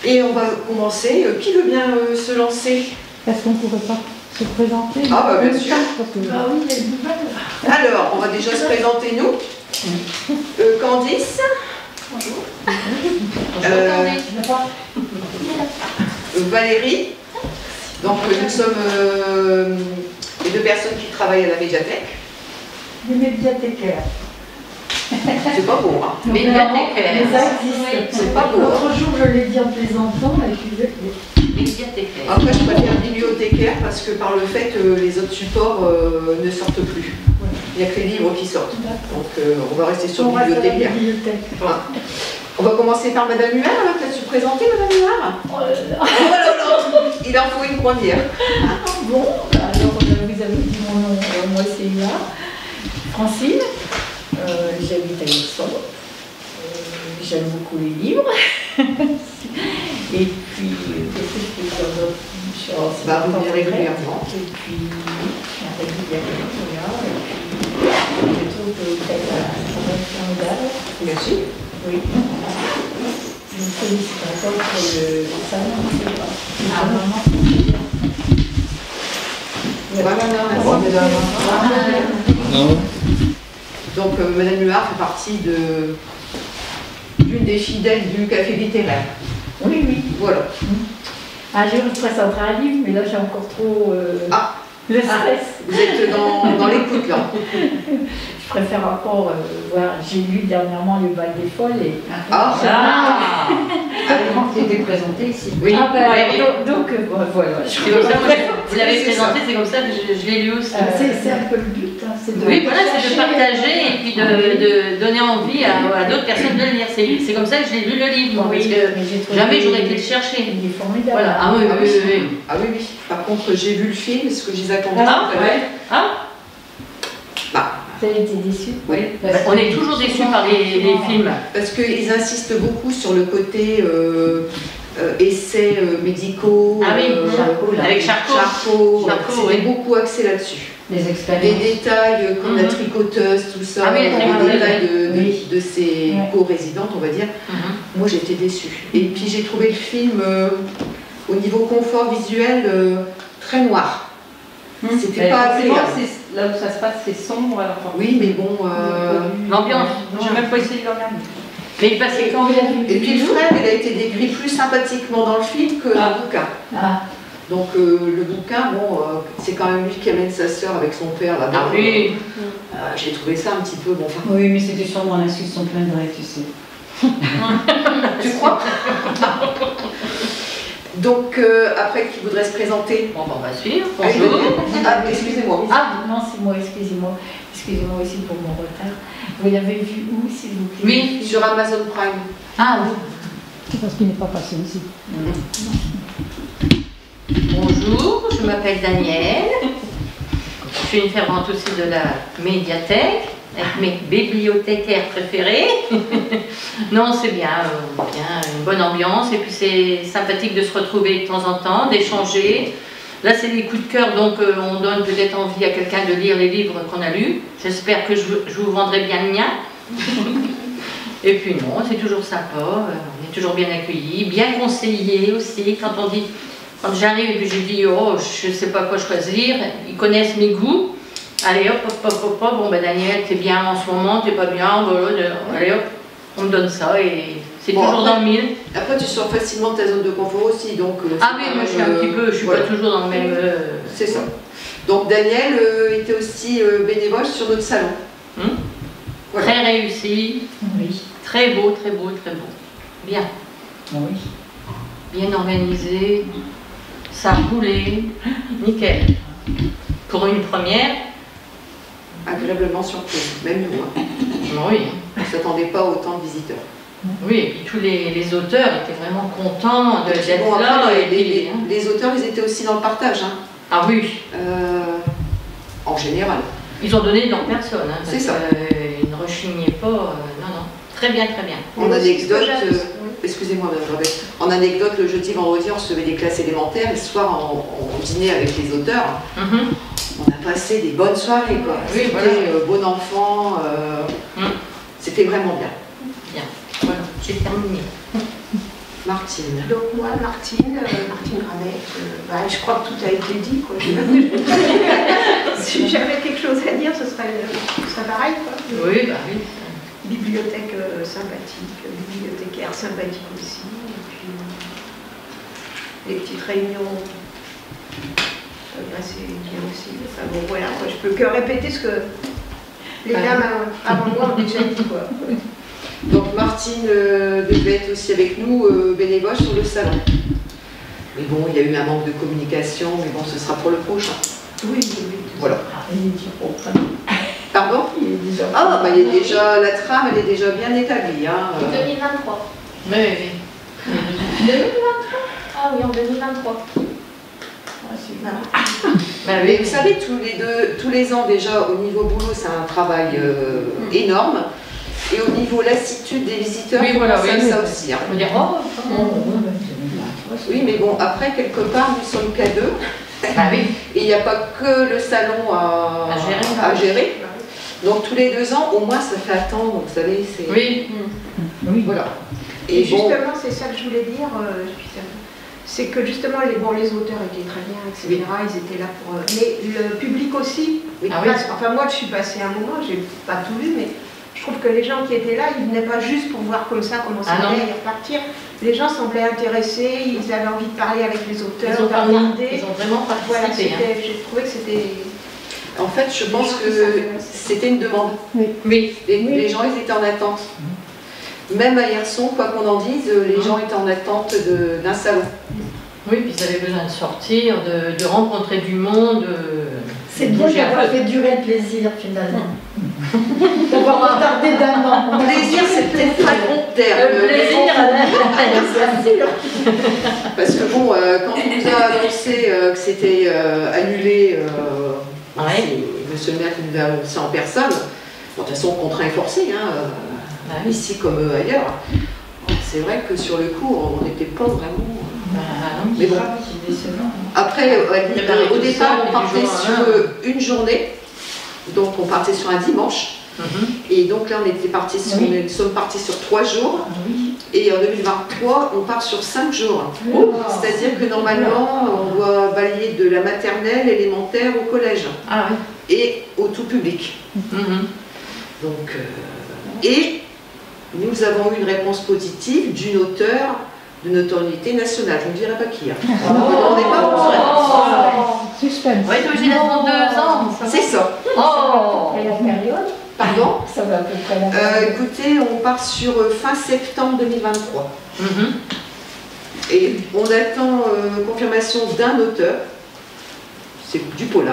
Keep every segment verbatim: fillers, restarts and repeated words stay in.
Et on va commencer. Qui veut bien euh, se lancer? Est-ce qu'on ne pourrait pas se présenter? Ah bah bien sûr. Que... Ah oui, il y a une nouvelle. Alors, on va déjà se présenter nous. Euh, Candice. Bonjour. Euh, Valérie. Donc nous sommes euh, les deux personnes qui travaillent à la médiathèque. Les médiathécaires. C'est pas beau, hein? Médiathécaire. Mais ça existe. C'est pas beau. L'autre jour, je l'ai dit en plaisantant, et puis Médiathécaire. Après, je préfère bibliothécaire parce que par le fait, euh, les autres supports euh, ne sortent plus. Il n'y a que les livres qui sortent. Donc euh, on va rester sur on reste à la bibliothécaire. bibliothèque. Voilà. On va commencer par Madame Huard. Alors, t'as-tu présenté Madame Huard? Oh là là. Oh là là. Il en faut une première. Ah, bon, alors euh, vous avez dit mon nom, euh, moi c'est Huard, Francine, euh, j'habite à Luxon, euh, j'aime beaucoup les livres, et puis euh, qu'est-ce que je peux dire d'autre? Je suis en Bah, vous venez retraite, régulièrement. et puis je viens régulièrement, voilà, et puis je trouve que vous faites un travail formidable. Merci. Oui. Je vous félicite encore pour le salon, je ne sais pas. Ah, vraiment. Voilà, merci Madame. Donc euh, Madame Huard fait partie de d'une des fidèles du café littéraire. Oui, oui. Voilà. Un jour, je présenterai un livre, mais là, j'ai encore trop euh, Ah. le stress. Vous êtes dans, dans l'écoute là. Je préfère encore euh, voir. J'ai lu dernièrement Le Bal des Folles. Et... Ah. Ah. Tu étais présentée ici. Oui, Ah, ben, ouais, donc, donc, euh, bon, voilà. Je c'est comme ça, moi, je- vous l'avez C'est présenté, ça. c'est comme ça que je, je l'ai lu aussi. Euh, c'est c'est un peu le but. Hein, c'est de Oui, voilà, c'est de chercher, partager euh, et puis de, de donner envie à, à d'autres personnes de le lire. C'est c'est comme ça que j'ai lu le livre, moi, parce Oui, que mais j'ai trouvé- jamais j'aurais été le chercher. Il est formidable. Voilà, ah oui, Ah oui, oui. oui, oui. Ah oui, oui. Par contre, j'ai vu le film, est-ce que je les attendais? Ah, ouais. Ah, Bah, Vous avez été déçu? oui. on est toujours déçus par les, les films. Parce qu'ils insistent beaucoup sur le côté euh, euh, essais euh, médicaux. Ah oui, euh, Charcot, là. Avec Charcot. Charcot. Charcot, C'était oui. beaucoup axé là-dessus. Des Des expériences. détails euh, comme la Mhm. tricoteuse, tout ça, Ah oui, la les tricoteuse, détails de, de, oui. de ces Ouais. co-résidentes, on va dire. Mhm. Moi, j'étais déçue. Et puis, j'ai trouvé le film, euh, au niveau confort visuel, euh, très noir. C'était Mais pas forcément, agréable. c'est- là où ça se passe, c'est sombre. Alors, Oui, mais bon... euh, L'ambiance. j'ai même pas essayé de regarder. Mais il passait quand Vous l'avez vu? Et puis le frère, il a été décrit plus sympathiquement dans le film que dans Ah. le bouquin. Ah, Donc euh, le bouquin, bon, euh, c'est quand même lui qui amène sa sœur avec son père là-bas. Ah oui. Euh, J'ai trouvé ça un petit peu, bon, enfin... Oui, mais c'était sûrement l'inscription plein de rêves, tu sais. Tu crois? Donc euh, après, qui voudrait se présenter? Bon, ben, on va suivre. Allez, Bonjour. Ah, excusez-moi. ah non, c'est moi, excusez-moi. Excusez-moi aussi pour mon retard. Vous l'avez vu où, s'il vous plaît? Oui, Sur Amazon Prime. Ah oui. C'est parce qu'il n'est pas passé ici. Bonjour, je m'appelle Danielle. Je suis une fervente aussi de la médiathèque, avec mes bibliothécaires préférés. Non, c'est bien, euh, bien, une bonne ambiance, et puis c'est sympathique de se retrouver de temps en temps, d'échanger. Là, c'est des coups de cœur, donc euh, on donne peut-être envie à quelqu'un de lire les livres qu'on a lus. J'espère que je, je vous vendrai bien le mien. Et puis non, c'est toujours sympa, euh, on est toujours bien accueillis, bien conseillés aussi. Quand on dit, quand j'arrive et puis je dis, oh, je ne sais pas quoi choisir, ils connaissent mes goûts. Allez hop, hop, hop, hop, hop, bon ben Daniel, t'es bien en ce moment, t'es pas bien, voilà, allez hop, on me donne ça et c'est Bon, toujours après- dans le mille. Après, tu sors facilement de ta zone de confort aussi, donc... euh, Ah c'est oui, quand moi je suis même, un petit euh, peu, je suis voilà. pas toujours dans le même... euh, C'est ça. Donc Daniel euh, était aussi euh, bénévole sur notre salon. hum, Voilà. Très réussi, Oui. très beau, très beau, très beau. Bien, Oui. bien organisé, ça a roulé, nickel. Pour une première, Agréablement surprise, même nous. Hein. oui. On ne s'attendait pas à autant de visiteurs. Oui, et puis tous les, les auteurs étaient vraiment contents de- d'être Bon, là. après, et les, puis, les- hein. les auteurs, ils étaient aussi dans le partage, hein. Ah oui, Euh, en général. ils ont donné de leur personne. Hein, C'est parce ça. que, euh, ils ne rechignaient pas. euh, non, non. Très bien, très bien. En anecdote, j'aime, euh, excusez-moi Madame Robert, en anecdote, le jeudi, vendredi, on recevait des classes élémentaires, et le soir, on, on dînait avec les auteurs. Mhm. On a passé des bonnes soirées, quoi. Oui, C'était voilà. euh, bon enfant, euh, Mm. c'était vraiment bien. Bien, voilà, j'ai terminé. Martine. Donc moi, Martine, euh, Martine Granette, euh, bah, je crois que tout a été dit. Quoi. Je... si j'avais quelque chose à dire, ce serait, ce serait pareil. Quoi. Oui, bah oui. Bibliothèque euh, sympathique, bibliothécaire sympathique aussi. Et puis euh, les petites réunions, euh, bah, c'est bien aussi. Enfin bon, voilà, quoi, je peux que répéter ce que les Ouais. dames avant moi ont déjà dit. Quoi. Donc Martine euh, devait être aussi avec nous euh, bénévole sur le salon. Mais bon, il y a eu un manque de communication, mais bon, ce sera pour le prochain. Oui, oui, oui. Voilà. Ah, il est déjà au premier. Pardon? Il est déjà Ah, bah, il est déjà, la trame, elle est déjà bien établie. Hein. En deux mille vingt-trois. Oui, oui. deux mille vingt-trois. Ah oui, en deux mille vingt-trois. Ah, c'est bien. Bah Mais oui. vous savez, tous les, deux, tous les ans déjà, au niveau boulot, c'est un travail euh, énorme. Et au niveau lassitude des visiteurs, Oui, il faut voilà, penser oui, à oui. ça aussi. Hein. On va dire, oh, Oh, ouais, ouais, deux mille vingt-trois, c'est Oui, mais bon, après, quelque part, nous sommes qu'à deux. bah oui. Et il n'y a pas que le salon à, À gérer. à gérer. Donc tous les deux ans, au moins, ça fait attendre, vous savez. c'est Oui. Oui. Voilà. Et Et bon, justement, c'est ça que je voulais dire, euh, c'est que justement, les, bon, les auteurs étaient très bien, et cetera. Ils étaient là pour... euh, mais le public aussi. Oui. Ah oui. Parce- enfin, moi, je suis passée un moment, j'ai pas tout vu, mais je trouve que les gens qui étaient là, ils venaient pas juste pour voir comme ça comment ça Ah non. allait et repartir. Les gens semblaient intéressés, ils avaient envie de parler avec les auteurs, Ils ont, de parlé, regarder. ils ont vraiment Voilà, participé. hein. c'était- j'ai trouvé que c'était... en fait, je pense que c'était une demande. Oui. Les, les gens, ils étaient en attente. Même à Hirson, quoi qu'on en dise, les gens étaient en attente de- d'un salon. Oui, puis ils avaient besoin de sortir, de, de rencontrer du monde. de- C'est de bien bouger un d'avoir peu. fait durer le plaisir finalement. D'avoir retardé d'un an. Plaisir, c'est peut-être pas le bon terme. Le mais plaisir, bon, parce que bon, euh, quand on nous a annoncé euh, que c'était euh, annulé, euh, Ouais. c'est monsieur le maire qui nous a annoncé en personne, bon, de toute façon, contraint et forcé, hein, euh, Bah oui. ici comme euh, ailleurs. Bon, c'est vrai que sur le coup, on n'était pas vraiment... Bah, non. Mais bon, C'est décevant. après, euh, Préparer au tout départ, ça, on puis partait du jour à sur l'autre. euh, une journée, donc on partait sur un dimanche, Mhm. et donc là, on était parti sur, Oui. nous sommes partis sur trois jours, Oui. et en deux mille vingt-trois, on part sur cinq jours. Oh. C'est-à-dire que normalement, on doit balayer de la maternelle, élémentaire au collège, Ah oui. et au tout public. Mhm. Donc, euh, et nous avons eu une réponse positive d'une auteure de notoriété nationale. Je ne dirai pas qui. Hein. On n'est pas au courant. Suspense. Ouais, t'es obligé d'attendre deux ans. ça va. C'est ça. Oh. Et la période, Pardon ça va à peu près la Euh, période. Écoutez, on part sur euh, fin septembre deux mille vingt-trois. Mhm. Et on attend euh, confirmation d'un auteur. C'est du polar.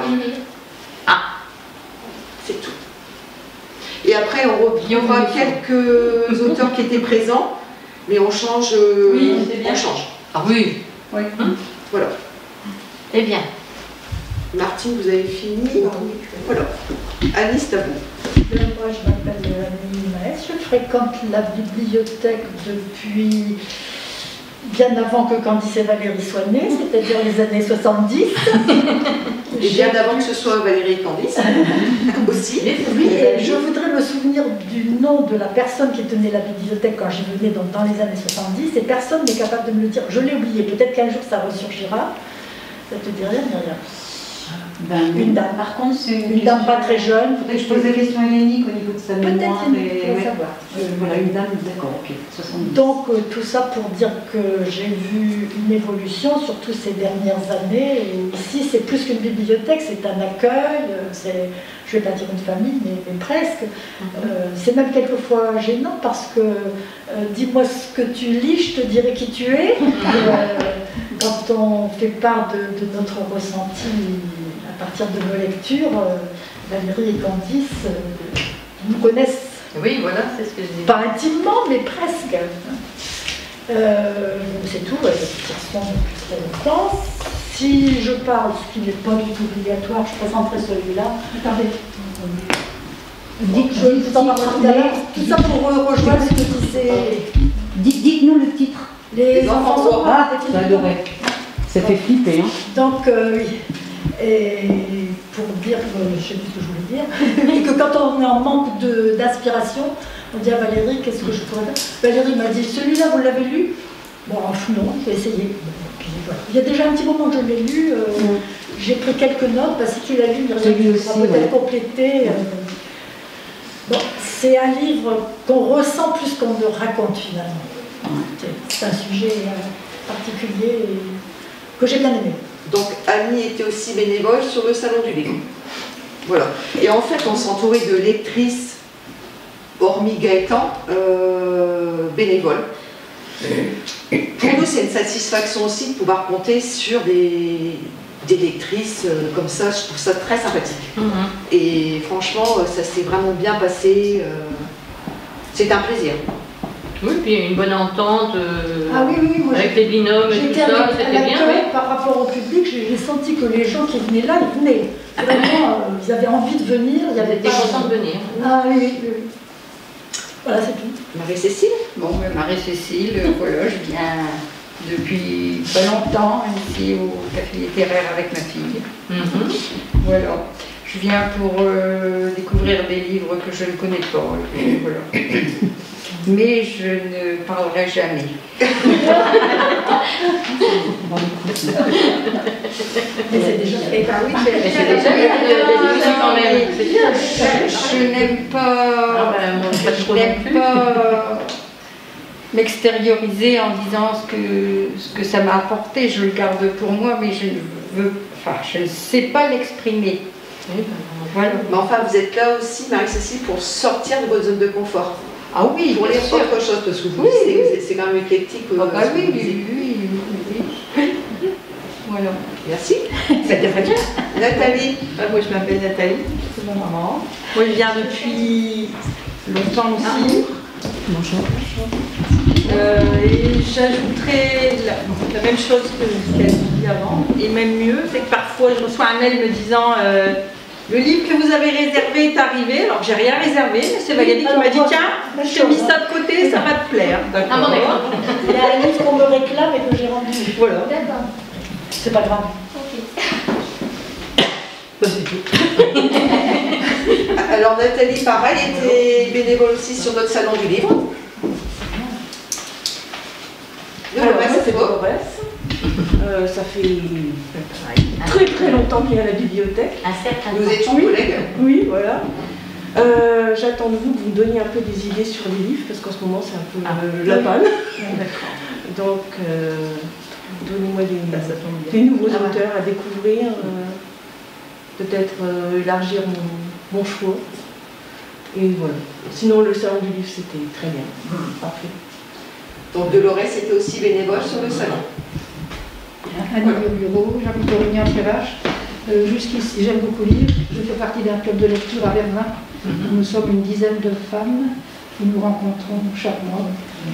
C'est tout. Et après, on reviendra quelques auteurs qui étaient présents, mais on change. euh, Oui, c'est bien. On change. Ah oui. Oui. Voilà. Eh bien. Martine, vous avez fini. Voilà. Alice, à vous. Ben, moi, je m'appelle Amélie Maes, je fréquente la bibliothèque depuis bien avant que Candice et Valérie soient nées, c'est-à-dire les années soixante-dix. Et bien avant que ce soit Valérie et Candice aussi. Oui, et je voudrais me souvenir du nom de la personne qui tenait la bibliothèque quand j'y venais, donc dans les années soixante-dix, et personne n'est capable de me le dire. Je l'ai oublié, peut-être qu'un jour ça ressurgira. Ça te dit rien, Myriam? Ben, Une dame. Par contre, c'est Une dame pas très jeune. Faudrait que je pose la question à Yannick au niveau de sa Peut-être mémoire. qu'il et- faut ouais. savoir. Euh, Voilà, une dame, d'accord, ok, soixante-dix. Donc euh, tout ça pour dire que j'ai vu une évolution, surtout ces dernières années. Et ici, c'est plus qu'une bibliothèque, c'est un accueil, euh, c'est, je ne vais pas dire une famille, mais, mais presque. Euh, c'est même quelquefois gênant parce que euh, dis-moi ce que tu lis, je te dirai qui tu es. Euh, quand on fait part de, de notre ressenti à partir de nos lectures, euh, Valérie et Candice euh, nous connaissent. Oui, voilà, c'est ce que je dis. Pas intimement, mais presque. Euh, c'est tout, ouais, de toute façon, depuis très longtemps. Si je parle, ce qui n'est pas du tout obligatoire, je présenterai celui-là. Attendez. Dites- Je dites- vous en parlerai tout à l'heure. Tout ça pour euh, rejoindre ce que disait Dites- Dites-nous le titre. les Les enfants enfants. droits. Ah, j'adorais. Ça fait flipper, hein. Donc, euh, oui. Et pour dire, euh, je ne sais plus ce que je voulais dire, et que quand on est en manque de- d'inspiration, on dit à Valérie, qu'est-ce que je pourrais faire? Valérie m'a dit, celui-là, vous l'avez lu? Bon, non, j'ai essayé. Puis, voilà. Il y a déjà un petit moment que je l'ai lu, euh, mm. j'ai pris quelques notes, parce que si tu l'as lu, il peut-être ouais. compléter. Euh, bon, c'est un livre qu'on ressent plus qu'on ne raconte finalement. Mm. C'est un sujet euh, particulier et, que j'ai bien aimé. Donc Annie était aussi bénévole sur le Salon du Livre. Voilà. Et en fait, on s'est entouré de lectrices, hormis Gaëtan, euh, bénévoles. Pour nous, c'est une satisfaction aussi de pouvoir compter sur des, des lectrices euh, comme ça. Je trouve ça très sympathique. Mm-hmm. Et franchement, ça s'est vraiment bien passé. Euh, c'est un plaisir. Oui, puis une bonne entente euh, ah, oui, oui, moi, avec les binômes et tout ça, c'était bien. Oui. Par rapport au public, j'ai senti que les gens qui venaient là, ils venaient. Vraiment, euh, ils avaient envie de venir. Ils avaient été contents de venir. Ah oui, oui, oui. Voilà, c'est tout. Marie-Cécile? Bon, ben, Marie-Cécile, voilà, je viens depuis pas longtemps ici au café littéraire avec ma fille. Mm-hmm. Voilà. Je viens pour euh, découvrir des livres que je ne connais pas. Et voilà. Mais je ne parlerai jamais. Mais c'est déjà fait. Ah oui, c'est déjà fait quand même. Je n'aime pas, je n'aime pas m'extérioriser en disant ce que, ce que ça m'a apporté. Je le garde pour moi, mais je ne veux, enfin, je ne sais pas l'exprimer. Voilà. Mais enfin, vous êtes là aussi, Marie-Cécile, pour sortir de votre zone de confort. Ah oui, pour lire autre chose, parce que vous oui, oui, oui. c'est quand même éclectique. Ah bah oui, oui, oui, oui, oui. Voilà. Merci. C'était très bien. Nathalie. Ah, moi, je m'appelle Nathalie, c'est ma maman. Moi, je viens depuis longtemps aussi. Ah. Bonjour. Euh, et j'ajouterais la, la même chose que ce qu'elle dit avant, et même mieux, c'est que parfois je reçois un mail me disant euh, le livre que vous avez réservé est arrivé, alors j'ai rien réservé, mais c'est Valérie qui m'a dit tiens, je t'ai mis ça de côté, ça va te plaire. Ah bon, d'accord. Il y a un livre qu'on me réclame et que j'ai rendu. Voilà. D'accord. C'est pas grave. Ok. Alors Nathalie, pareil, était bénévole aussi sur notre salon du livre. Alors, moi, c'est Boris. Euh, ça fait très très longtemps qu'il y a à la bibliothèque. Un certain Nous étions oui. collègues. Oui, voilà. Euh, J'attends de vous que vous me donniez un peu des idées sur les livres, parce qu'en ce moment c'est un peu ah. euh, la panne. Ah, donc, euh, donnez-moi des, des nouveaux ah, auteurs ouais. à découvrir, euh, peut-être euh, élargir mon, mon choix. Et voilà. Sinon, le salon du livre, c'était très bien. Mmh. Parfait. Donc Dolores était aussi bénévole sur le salon. Annie voilà. Bureau, j'habite Aurignan-Prévache. Euh, Jusqu'ici, j'aime beaucoup lire. Je fais partie d'un club de lecture à Verdun. Mm-hmm. Nous sommes une dizaine de femmes qui nous rencontrons chaque mois.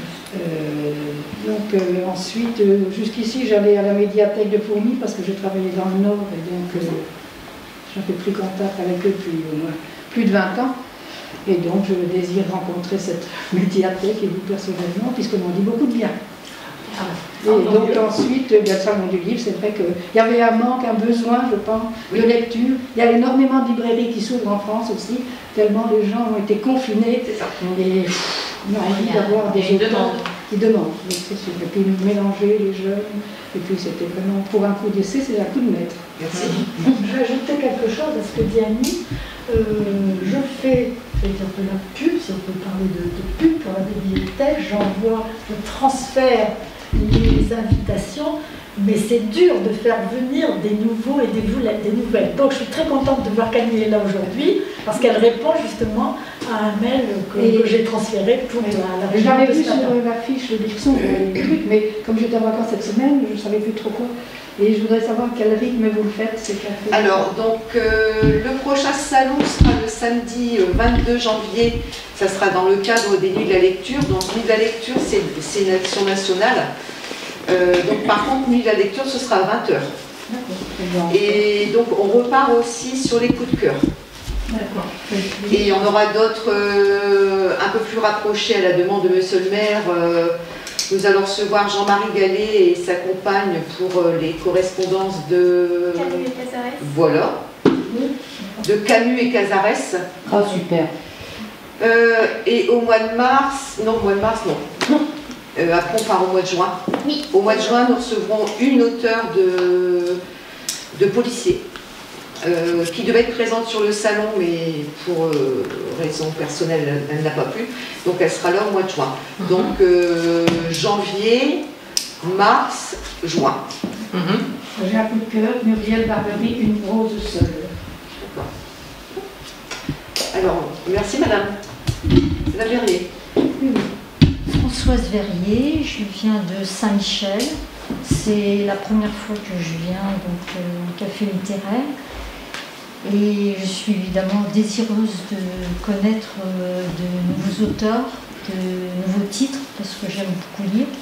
Euh, donc euh, ensuite, euh, jusqu'ici, j'allais à la médiathèque de Fourny parce que je travaillais dans le Nord et donc euh, j'avais pris contact avec eux depuis euh, plus de vingt ans. Et donc je désire rencontrer cette médiathèque et vous personnellement, puisqu'on m'en dit beaucoup de bien. Ah, et oh, donc Dieu. Ensuite, le salon du livre, c'est vrai qu'il y avait un manque, un besoin, je pense, oui. de lecture. Il y a énormément de librairies qui s'ouvrent en France aussi, tellement les gens ont été confinés. C'est ça. Et on a envie d'avoir des auteurs qui demandent. Oui, c'est sûr. Et puis mélanger les jeunes. Et puis c'était vraiment, pour un coup d'essai, c'est un coup de maître. Merci. Je vais ajouter quelque chose à ce que dit Annie. Euh, je fais, je vais dire de la pub, si on peut parler de, de pub pour la bibliothèque, j'envoie, je transfère les invitations, mais c'est dur de faire venir des nouveaux et des, des nouvelles. Donc je suis très contente de voir qu'Annie est là aujourd'hui, parce qu'elle répond justement à un mail que, que j'ai transféré pour la, la région. J'avais vu sur l'affiche de Dixon, mais comme j'étais en vacances cette semaine, je ne savais plus trop quoi. Et je voudrais savoir quel rythme vous le faites, ces cafés. Alors, donc, euh, le prochain salon sera le samedi euh, vingt-deux janvier. Ça sera dans le cadre des Nuits de la Lecture. Donc, Nuits de la Lecture, c'est une action nationale. Euh, donc, par contre, Nuits de la Lecture, ce sera à vingt heures. D'accord. Et donc, on repart aussi sur les coups de cœur. D'accord. Et on aura d'autres euh, un peu plus rapprochés à la demande de Monsieur le maire. Euh, Nous allons recevoir Jean-Marie Gallet et sa compagne pour les correspondances de... Camus et Cazares. Voilà. De Camus et Cazares. Oh, super. Euh, et au mois de mars... Non, au mois de mars, non. Euh, après, on part au mois de juin. Oui. Au mois de juin, nous recevrons une auteure de, de policier euh, qui devait être présente sur le salon, mais pour euh, raison personnelle, elle, elle n'a pas pu. Donc, elle sera là au mois de juin. Mhm. Donc, euh, janvier, mars, juin. Mhm. J'ai un coup de cœur, Muriel Barbery, une rose seule. Alors, merci madame. Madame Verrier. Françoise Verrier, je viens de Saint-Michel. C'est la première fois que je viens donc, euh, au café littéraire. Et je suis évidemment désireuse de connaître euh, de nouveaux auteurs, de nouveaux titres, parce que j'aime beaucoup lire.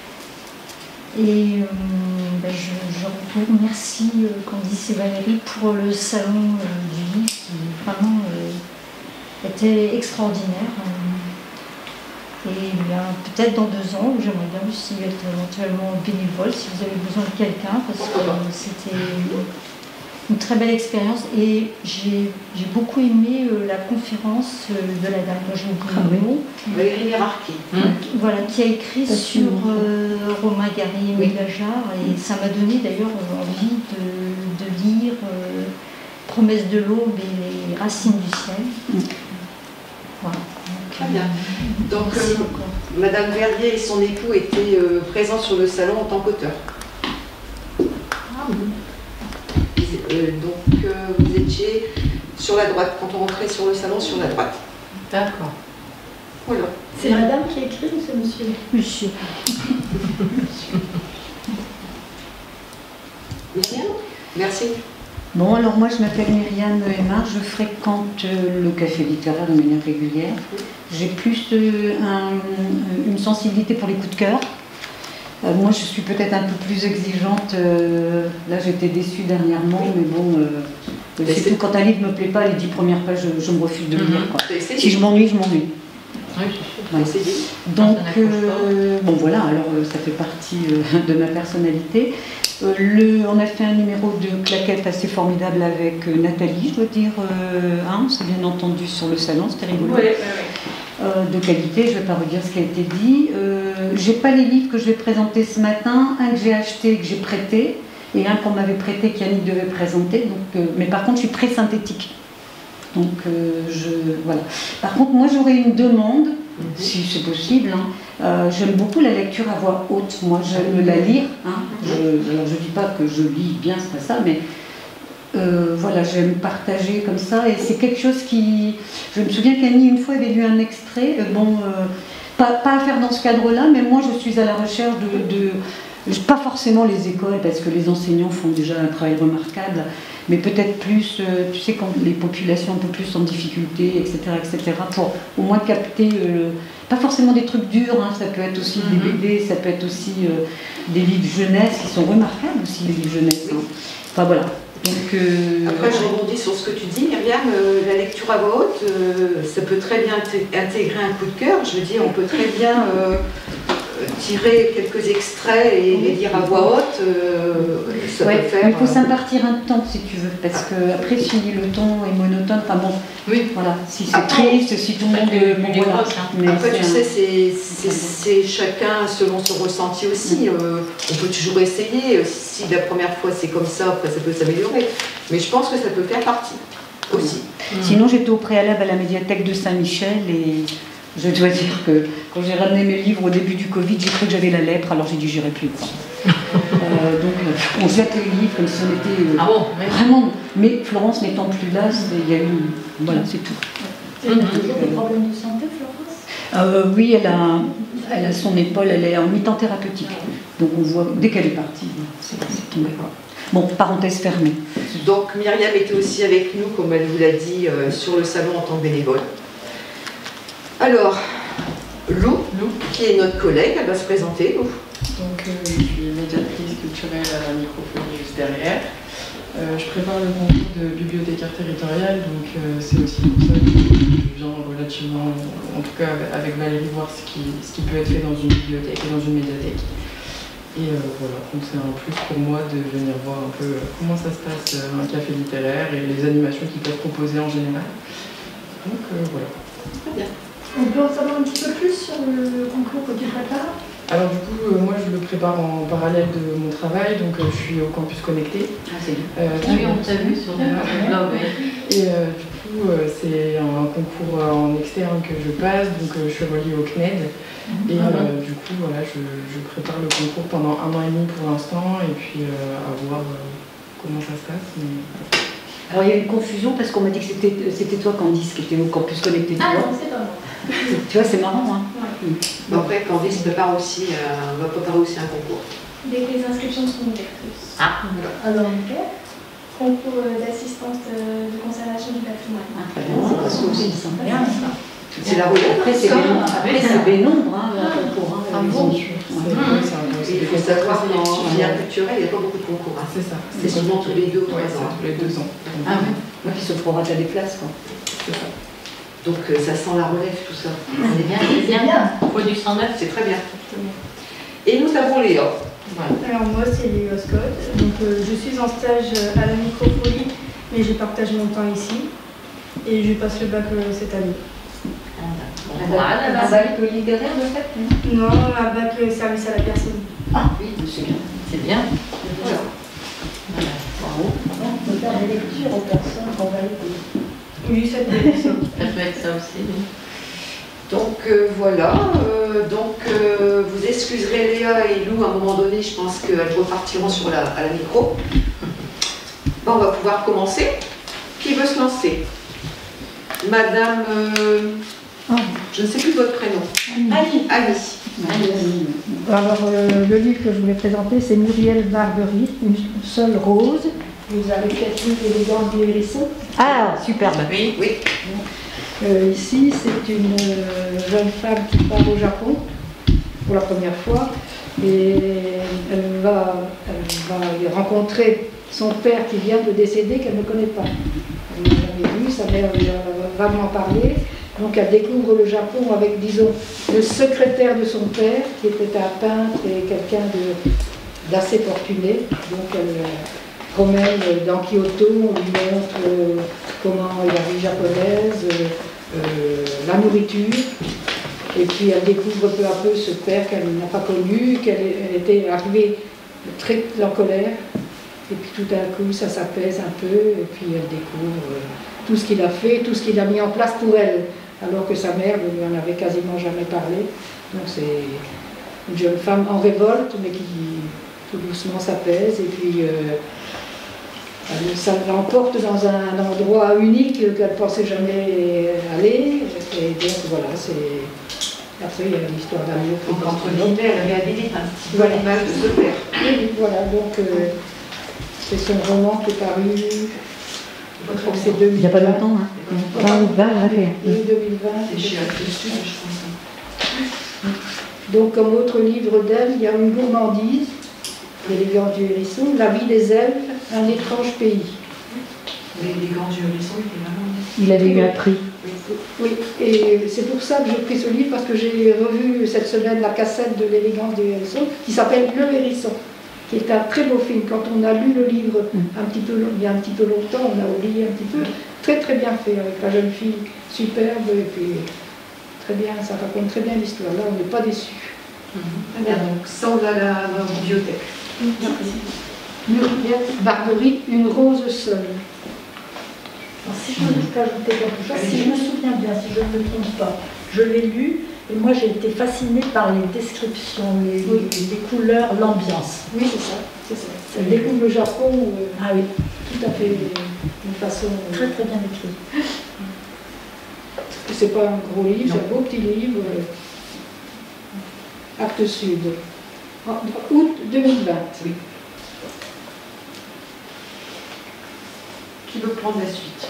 Et euh, ben, je, je retourne. Merci, euh, Candice et Valérie, pour le salon euh, du livre qui vraiment euh, était extraordinaire. Euh, et bien, peut-être dans deux ans, j'aimerais bien aussi être éventuellement bénévole si vous avez besoin de quelqu'un, parce que euh, c'était une très belle expérience. Et j'ai j'ai beaucoup aimé euh, la conférence euh, de la dame dont j'ai oublié le nom. Valérie Mérarchi. Voilà, qui a écrit sur euh, Romain Gary et Oui. Émile Ajar, et ça m'a donné d'ailleurs envie de, de lire euh, Promesse de l'aube et Les racines du ciel. Voilà. Donc, Très bien. euh, Donc, merci euh, encore. madame Verrier et son époux étaient euh, présents sur le salon en tant qu'auteurs. Ah oui. Euh, donc, euh, vous étiez sur la droite, quand on rentrait sur le salon, sur la droite. D'accord. Voilà. C'est madame qui a écrit ou c'est monsieur? Monsieur. Myriam, merci. Bon, alors moi je m'appelle Myriam Aymar, je fréquente euh, le café littéraire de manière régulière. J'ai plus euh, un- une sensibilité pour les coups de cœur. Euh, moi je suis peut-être un peu plus exigeante. euh, là j'étais déçue dernièrement, mais bon, euh, Mais c'est c'est- tout. Quand un livre ne me plaît pas, les dix premières pages, je, je me refuse de le lire, quoi. T'as essayé? Si je m'ennuie, je m'ennuie. Oui, je suis T'as essayé? Donc, Ça n'accroche pas. euh, bon voilà, alors euh, ça fait partie euh, de ma personnalité. Euh, le, on a fait un numéro de claquettes assez formidable avec euh, Nathalie, je dois dire. Euh, hein, on s'est bien entendu sur le salon, c'était rigolo. Ouais, ouais, ouais. Euh, de qualité, je ne vais pas redire ce qui a été dit. Euh, j'ai pas les livres que je vais présenter ce matin, un que j'ai acheté et que j'ai prêté, et un qu'on m'avait prêté qu'Yannick devait présenter. Donc, euh, mais par contre, je suis très synthétique. Donc, euh, je, voilà. Par contre, moi, j'aurais une demande, si c'est possible. Hein. Euh, j'aime beaucoup la lecture à voix haute. Moi, j'aime la lire. Hein. Je, alors, je ne dis pas que je lis bien, c'est pas ça, mais euh, voilà, j'aime partager comme ça. Et c'est quelque chose qui... Je me souviens qu'Annie, une fois, avait lu un extrait. Euh, bon, euh, pas, pas à faire dans ce cadre-là, mais moi, je suis à la recherche de... de pas forcément les écoles, parce que les enseignants font déjà un travail remarquable, mais peut-être plus, euh, tu sais, quand les populations un peu plus en difficulté, et cetera, et cetera, pour au moins capter, euh, pas forcément des trucs durs, hein, ça peut être aussi Mhm. des B D, ça peut être aussi euh, des livres jeunesse qui sont remarquables aussi, les livres jeunesse. Hein. Enfin voilà. Donc, euh, Après, je rebondis sur ce que tu dis, Myriam. Euh, la lecture à voix haute, euh, ça peut très bien inté- intégrer un coup de cœur. Je veux dire, on peut très bien euh, tirer quelques extraits et les dire à voix haute. euh, ça ouais, peut faire. mais il faut euh, s'impartir un temps si tu veux, parce que après si le ton est monotone, enfin bon, Oui. voilà, si c'est Après, triste, si tout le monde plus- est plus bon, des voilà. grosses, hein. Mais Après, tu c'est sais, un- c'est- c'est c'est chacun selon son ressenti aussi. Euh, on peut toujours essayer. Euh, Si la première fois c'est comme ça, après ça peut s'améliorer. Mais je pense que ça peut faire partie aussi. Sinon, j'étais au préalable à la médiathèque de Saint-Michel et je dois dire que quand j'ai ramené mes livres au début du Covid, j'ai cru que j'avais la lèpre, alors j'ai dit j'irai plus. Euh, donc, euh, on jette les livres comme si on était euh, Ah bon, mais... vraiment. Mais Florence n'étant plus là, c'est- il y a eu. Voilà, c'est tout. Elle a toujours des problèmes de santé, Florence? Euh, oui, elle a, elle a son épaule, elle est en mi-temps thérapeutique. Donc on voit, dès qu'elle est partie, c'est c'est tombé. Quoi. Bon, parenthèse fermée. Donc Myriam était aussi avec nous, comme elle vous l'a dit, euh, sur le salon en tant que bénévole. Alors, Lou, Lou, qui est notre collègue, elle va se présenter, Lou. Donc, euh, je suis médiatrice culturelle à la microphonie juste derrière. Euh, je prépare le concours de bibliothécaire territoriale, donc euh, c'est aussi pour ça que je viens relativement, en tout cas avec Valérie, voir ce qui, ce qui peut être fait dans une bibliothèque et dans une médiathèque. Et euh, voilà, donc c'est un plus pour moi de venir voir un peu comment ça se passe euh, un café littéraire et les animations qu'ils peuvent proposer en général. Donc euh, voilà. Très bien. On peut en savoir un petit peu plus sur le concours que tu prépares? Alors du coup, euh, moi je le prépare en parallèle de mon travail, donc euh, je suis au campus connecté. Ah, c'est bien. Euh, oui, on t'a vu sur le blog. Et euh, du coup, euh, c'est un concours en externe que je passe, donc euh, je suis reliée au C N E D. Et euh, du coup, voilà, je, je prépare le concours pendant un an et demi pour l'instant, et puis euh, à voir euh, comment ça se passe. Mais... Alors il y a une confusion parce qu'on m'a dit que c'était c'était toi Candice qui était au campus connecté. Ah toi. non, c'est pas moi. Tu vois, c'est marrant. Hein. Ouais. Bon, après, Candice prépare aussi, euh, va préparer aussi un concours. Dès que les inscriptions seront ouvertes. Ah, Alors, ok. Concours euh, d'assistante euh, de conservation du patrimoine. Ah, très bien, c'est parce que aussi ils sont bien. C'est la relève. Après c'est ça. Bénombre, après, c'est Bénombre, hein, le concours. Hein, Ah les bon. enjeux. Ouais. Ouais, c'est un peu- Et il faut savoir qu'en filière culturelle, il n'y a pas beaucoup de concours. Hein. C'est ça. C'est souvent tous les deux ou Ouais, trois c'est ans. tous les deux ans. ah oui. Ouais, puis se prorata des places. Quoi. C'est ça. Donc euh, ça sent la relève, tout ça. C'est bien, c'est bien. Il faut du cent neuf. C'est très bien. Et nous avons Léa. Voilà. Alors moi c'est Léa Scott, donc euh, je suis en stage à la microfolie, mais je partage mon temps ici et je passe le bac euh, cette année. Voilà, Un bac littéraire de fait. Non, un bac euh, service à la personne. Ah oui, c'est bien. C'est bien. Voilà. Bravo. On peut faire des lectures aux personnes qu'on va aider. Oui, ça peut être ça. Ça peut être ça aussi. Oui. Donc euh, voilà, euh, donc euh, vous excuserez Léa et Lou à un moment donné, je pense qu'elles repartiront sur la, à la micro. Bon, on va pouvoir commencer. Qui veut se lancer? Madame, euh, Ah. je ne sais plus votre prénom. Annie. Annie. Alors, euh, le livre que je voulais présenter, c'est Muriel Barbery, Une seule rose. Vous avez peut-être lu L'élégance du hérisson. Ah, superbe. Oui. Oui. Euh, ici, c'est une euh, jeune femme qui part au Japon pour la première fois et elle va, elle va y rencontrer son père qui vient de décéder, qu'elle ne connaît pas. Elle n'a jamais vu, sa mère lui a vaguement parlé. Donc elle découvre le Japon avec, disons, le secrétaire de son père, qui était un peintre et quelqu'un de- d'assez fortuné. Donc elle euh, promène dans Kyoto, on lui montre euh, comment est la vie japonaise, euh, euh, la nourriture. Et puis elle découvre peu à peu ce père qu'elle n'a pas connu, qu'elle elle était arrivée très en colère. Et puis tout d'un coup, ça s'apaise un peu, et puis elle découvre euh, tout ce qu'il a fait, tout ce qu'il a mis en place pour elle, alors que sa mère ne lui en avait quasiment jamais parlé. Donc c'est une jeune femme en révolte, mais qui tout doucement s'apaise, et puis euh, elle- ça l'emporte dans un endroit unique qu'elle ne pensait jamais aller. Et donc voilà, c'est... Après, il y a l'histoire d'amour. qui Donc entre continue. guillemets, elle réhabilite un petit peu Voilà. l'image de ce père. Oui, oui, voilà, donc euh, c'est son roman qui est paru, je crois que c'est deux mille vingt. Il n'y a pas longtemps. Hein. vingt ou vingt, on l'a fait. Oui, deux mille vingt. C'est chez Actes Sud, je pense. Donc, comme autre livre d'elle, il y a Une gourmandise, L'élégance du hérisson, La vie des elfes, Un étrange pays. Les, les grands hérissons, il était vraiment... Il avait eu un prix. Oui, et c'est pour ça que j'ai pris ce livre, parce que j'ai revu cette semaine la cassette de L'élégance du hérisson, qui s'appelle Le hérisson, qui est un très beau film. Quand on a lu le livre un petit peu, il y a un petit peu longtemps, on a oublié un petit peu, très très bien fait, avec la jeune fille superbe, et puis très bien, ça raconte très bien l'histoire. Là, on n'est pas déçus. Très bien, donc ça on va à la bibliothèque. Muriel Barbery, Une rose seule. Alors, si je peux ajouter quelque chose, si je me souviens bien, si je ne me trompe pas, je l'ai lu et moi j'ai été fascinée par les descriptions, les, Oui. les couleurs, l'ambiance. Oui, c'est ça, c'est ça. Elle découvre le Japon euh, Ah oui, tout à fait d'une façon... euh, très très bien écrit. C'est pas un gros livre, c'est un beau petit livre. euh, Actes Sud. En août deux mille vingt. Oui. Qui veut prendre la suite?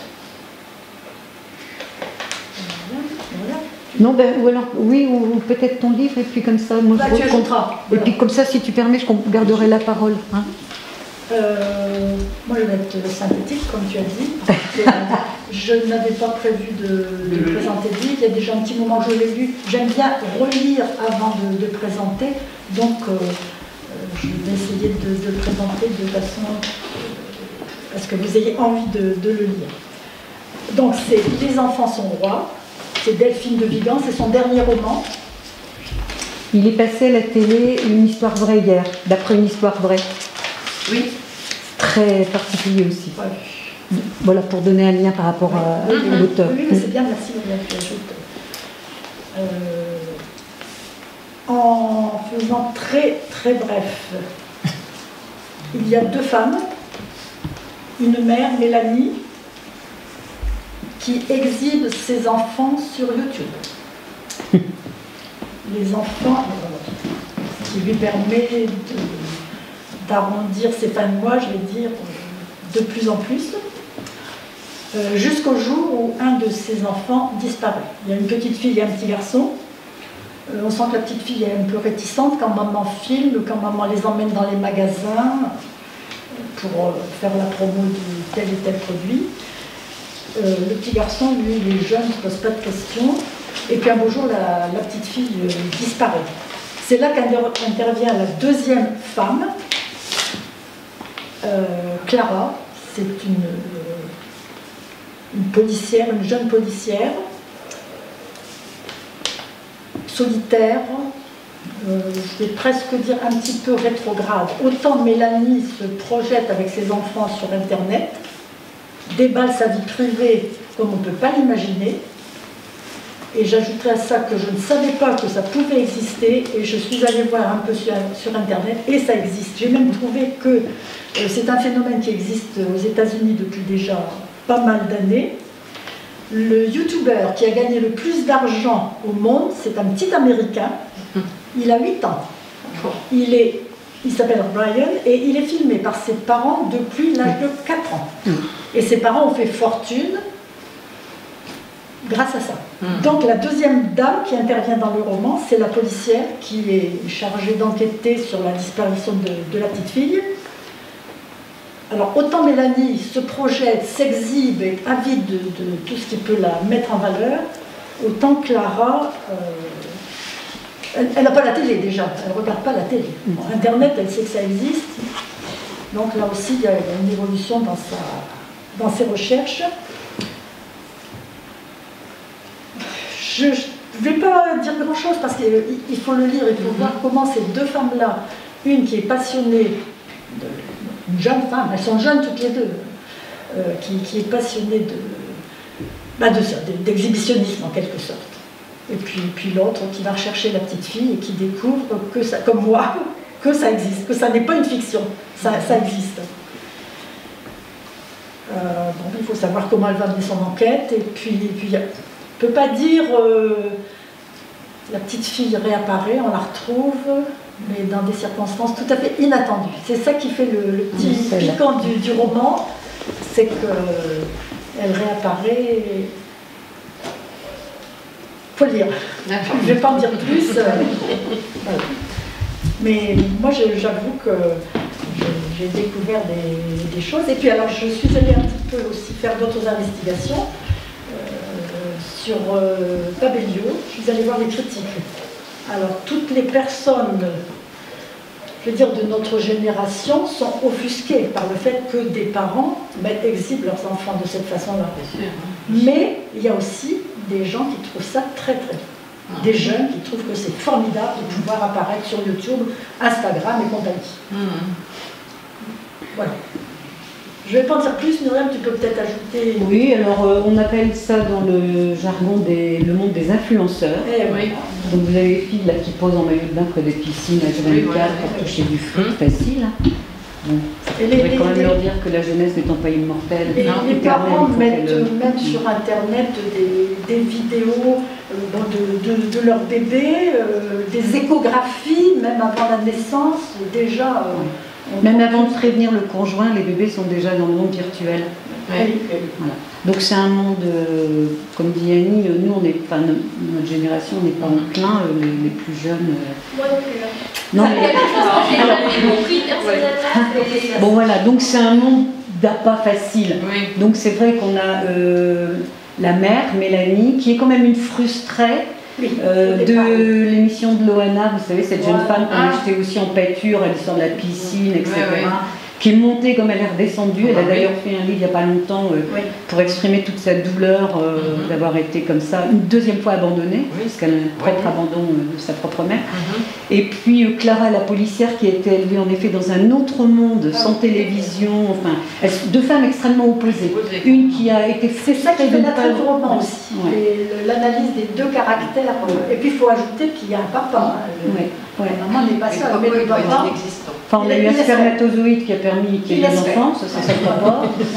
Voilà. Non, ben, ou alors, oui, ou, ou peut-être ton livre, et puis comme ça, moi Bah, je tu reprends- ajouteras. Et puis comme ça, si tu permets, je garderai la parole. Hein. Euh, moi, je vais être synthétique, comme tu as dit. parce que je n'avais pas prévu de, de présenter le livre. Il y a déjà un petit moment que je l'ai lu. J'aime bien relire avant de, de présenter. Donc, euh, euh, je vais essayer de, de le présenter de façon euh, à ce que vous ayez envie de, de le lire. Donc, c'est Les enfants sont rois. C'est Delphine de Vigan. C'est son dernier roman. Il est passé à la télé Une histoire vraie hier, d'après une histoire vraie. Oui. Très particulier aussi. Ouais. Voilà, pour donner un lien par rapport à, oui, à l'auteur. Oui, mais c'est bien, merci, Madame, tu ajoutes. Euh, en faisant très, très bref, il y a deux femmes, une mère, Mélanie, qui exhibe ses enfants sur YouTube. Les enfants, ce qui lui permet d'arrondir ses fins de mois, je vais dire, de plus en plus, euh, jusqu'au jour où un de ses enfants disparaît. Il y a une petite fille et un petit garçon. Euh, on sent que la petite fille est un peu réticente quand maman filme, quand maman les emmène dans les magasins pour euh, faire la promo de tel et tel produit. Euh, le petit garçon, lui, il est jeune, ne se pose pas de questions. Et puis un beau jour, la, la petite fille euh, disparaît. C'est là qu'intervient la deuxième femme, euh, Clara. C'est une, euh, une policière, une jeune policière, solitaire, euh, je vais presque dire un petit peu rétrograde. Autant Mélanie se projette avec ses enfants sur Internet, déballe sa vie privée comme on ne peut pas l'imaginer. Et j'ajouterai à ça que je ne savais pas que ça pouvait exister et je suis allée voir un peu sur, sur Internet et ça existe. J'ai même trouvé que euh, c'est un phénomène qui existe aux États-Unis depuis déjà pas mal d'années. Le youtubeur qui a gagné le plus d'argent au monde, c'est un petit Américain. Il a huit ans. Il est, il s'appelle Brian et il est filmé par ses parents depuis l'âge de quatre ans. Et ses parents ont fait fortune grâce à ça. Mmh. Donc la deuxième dame qui intervient dans le roman, c'est la policière qui est chargée d'enquêter sur la disparition de, de la petite fille. Alors autant Mélanie se projette, s'exhibe, est avide de, de tout ce qui peut la mettre en valeur, autant Clara, euh, elle n'a pas la télé déjà, elle ne regarde pas la télé. Bon, Internet, elle sait que ça existe. Donc là aussi, il y a une évolution dans, sa, dans ses recherches. Je ne vais pas dire grand-chose parce qu'il faut le lire, il faut mm-hmm. voir comment ces deux femmes-là, une qui est passionnée, de, une jeune femme, elles sont jeunes toutes les deux, euh, qui, qui est passionnée de, bah de ça, d'exhibitionnisme en quelque sorte. Et puis, puis l'autre qui va rechercher la petite fille et qui découvre que ça, comme moi, que ça existe, que ça n'est pas une fiction, ça, ça existe. Euh, bon, il faut savoir comment elle va mener son enquête et puis, et puis on ne peut pas dire euh, la petite fille réapparaît, on la retrouve, mais dans des circonstances tout à fait inattendues. C'est ça qui fait le, le petit piquant du, du roman, c'est qu'elle réapparaît. Il faut lire. Je ne vais pas en dire plus. Voilà. Mais moi, j'avoue que j'ai découvert des, des choses. Et puis alors, je suis allée un petit peu aussi faire d'autres investigations. Sur euh, Babelio, je suis allée voir les critiques. Alors, toutes les personnes, je veux dire, de notre génération sont offusquées par le fait que des parents ben, exhibent leurs enfants de cette façon-là. Mais il y a aussi des gens qui trouvent ça très très bien. Des jeunes qui trouvent que c'est formidable de pouvoir apparaître sur YouTube, Instagram et compagnie. Mmh. Voilà. Je ne vais pas en dire plus, Myriam, tu peux peut-être ajouter... Oui, alors euh, on appelle ça dans le jargon des, le monde des influenceurs. Eh, oui. Donc vous avez les filles là, qui posent en maillot de bain près des piscines à vingt-quatre oui, voilà, pour toucher du fruit mmh. facile. Bon. Et les, les, quand même les, leur dire que la jeunesse n'étant pas immortelle. Et non, les parents mettent le... même sur Internet des, des vidéos euh, bon, de, de, de leur bébé, euh, des échographies, même avant la naissance, déjà... Euh, Même avant de prévenir le conjoint, les bébés sont déjà dans le monde virtuel. Oui. Voilà. Donc c'est un monde, euh, comme dit Annie, nous, on est, enfin, notre génération n'est pas enclin, euh, les, les plus jeunes. Euh... Moi non plus. Non, mais... Alors, bon voilà, donc c'est un monde d'appât facile. Oui. Donc c'est vrai qu'on a euh, la mère, Mélanie, qui est quand même une frustrée. Oui, euh, de l'émission de Loana, vous savez, cette jeune voilà. femme qu'on a jetée aussi en pâture à l'histoire de la piscine, et cetera, ouais, ouais. qui est montée comme elle est redescendue. Elle a Oui. d'ailleurs fait un livre il n'y a pas longtemps euh, Oui. pour exprimer toute sa douleur euh, Mhm. d'avoir été comme ça, une deuxième fois abandonnée, Oui. parce qu'elle a un propre Oui. abandon euh, de sa propre mère. Mhm. Et puis euh, Clara, la policière, qui a été élevée en effet dans un autre monde, Ah, sans oui. télévision, enfin, elles sont deux femmes extrêmement opposées. Opposées. Une qui a été C'est ça qui frustrée fait de ne l'attrait pas- du roman aussi, Ouais. et le- l'analyse des deux caractères. euh, Et puis il faut ajouter qu'il y a un papa. hein, le- Ouais, ouais. La maman n'est pas Et seule, papa, mais le il doit être papa. inexistant. Enfin, on a Il- eu un il laisse faire. spermatozoïde qui a permis qu'il y Il ait des laisse enfants, ça, ça, ça ne va pas.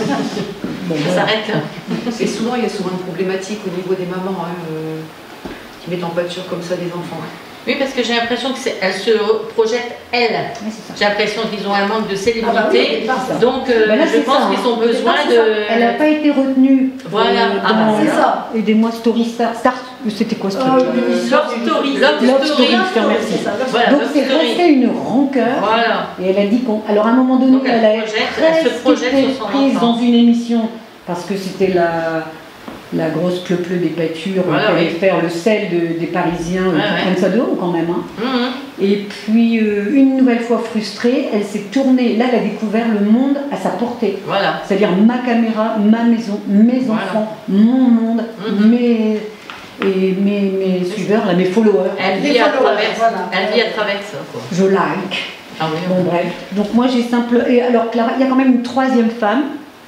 Bon, Ça voilà. s'arrête là. Et souvent, il y a souvent une problématique au niveau des mamans hein, euh, qui mettent en pâture comme ça des enfants. hein. Oui, parce que j'ai l'impression qu'elles se projettent, elles. Ouais, c'est ça. J'ai l'impression qu'ils ont un manque de célébrité. Ah bah oui, au départ, ça. Donc, euh, Ben là, je c'est pense ça, qu'ils hein. ont Au besoin départ, c'est de. Elle n'a pas été retenue Voilà. euh, Ah bah, dans C'est ça. et des mois Story Star. Star c'était quoi ce truc Oh, là oui. Love Story. Love Love Story. Story. je te remercie. C'est ça, Love Voilà, Donc Love c'est Story. resté une rancœur. Voilà. Et elle a dit qu'on. Alors à un moment donné, Donc, elle elle, a projette, elle se presque projette été sur son prise enfant. dans une émission parce que c'était la. La grosse pleu-pleu des pâtures, Voilà, qui allait oui. faire le sel de- des Parisiens, Ouais, qui ouais. prennent ça de haut quand même. hein. Mhm. Et puis, euh, une nouvelle fois frustrée, elle s'est tournée. Là, elle a découvert le monde à sa portée. Voilà. C'est-à-dire ma caméra, ma maison, mes Voilà. enfants, mon monde, Mhm. mes, et mes, mes suiveurs, là, mes followers. Elle Les vit à followers, travers, voilà. elle vit à travers ça, quoi. Je like. Ah oui, Bon, bref. Donc, moi, j'ai simple. Et alors, Clara, il y a quand même une troisième femme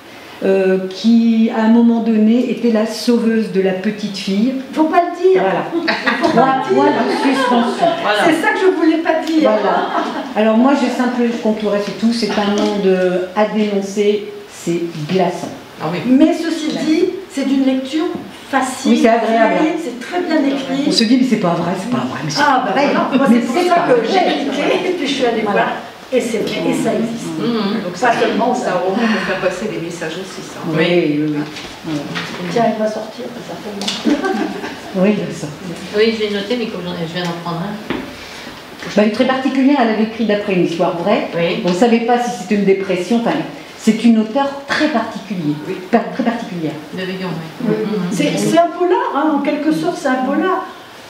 euh, qui, à un moment donné, était la sauveuse de la petite fille. Il ne faut pas le dire. Voilà. Faut Trois pas le points dire. de suspension. Voilà. C'est ça que je ne voulais pas dire. Voilà. Alors moi, j'ai simplement, je conclurai sur tout, c'est un monde euh, à dénoncer, c'est glaçant. Ah oui. Mais ceci dit, c'est d'une lecture facile. Oui, c'est agréable. fluide, C'est très bien écrit. On se dit, mais c'est pas vrai, c'est pas vrai. Mais c'est Ah pas ben vrai. voilà, moi Mais c'est pour c'est ça pas que vrai. j'ai cliqué et puis je suis allée Voilà. voir. Et c'est vrai, et ça existe. Mhm. Donc Pas ça, seulement c'est ça. un roman pour faire passer des messages aussi, ça. Oui, oui, oui. Voilà. Tiens, elle va sortir, certainement. Oui, ça. Oui, j'ai noté, mais comme j'en ai- je viens d'en prendre un. Bah, une très particulière, elle avait écrit d'après une histoire vraie. Oui. On ne savait pas si c'était une dépression, enfin, c'est une auteure très particulière. Oui. Par- très particulière. De Veillon, oui. Oui. Mhm. C'est c'est un polar, hein, en quelque sorte, c'est un polar.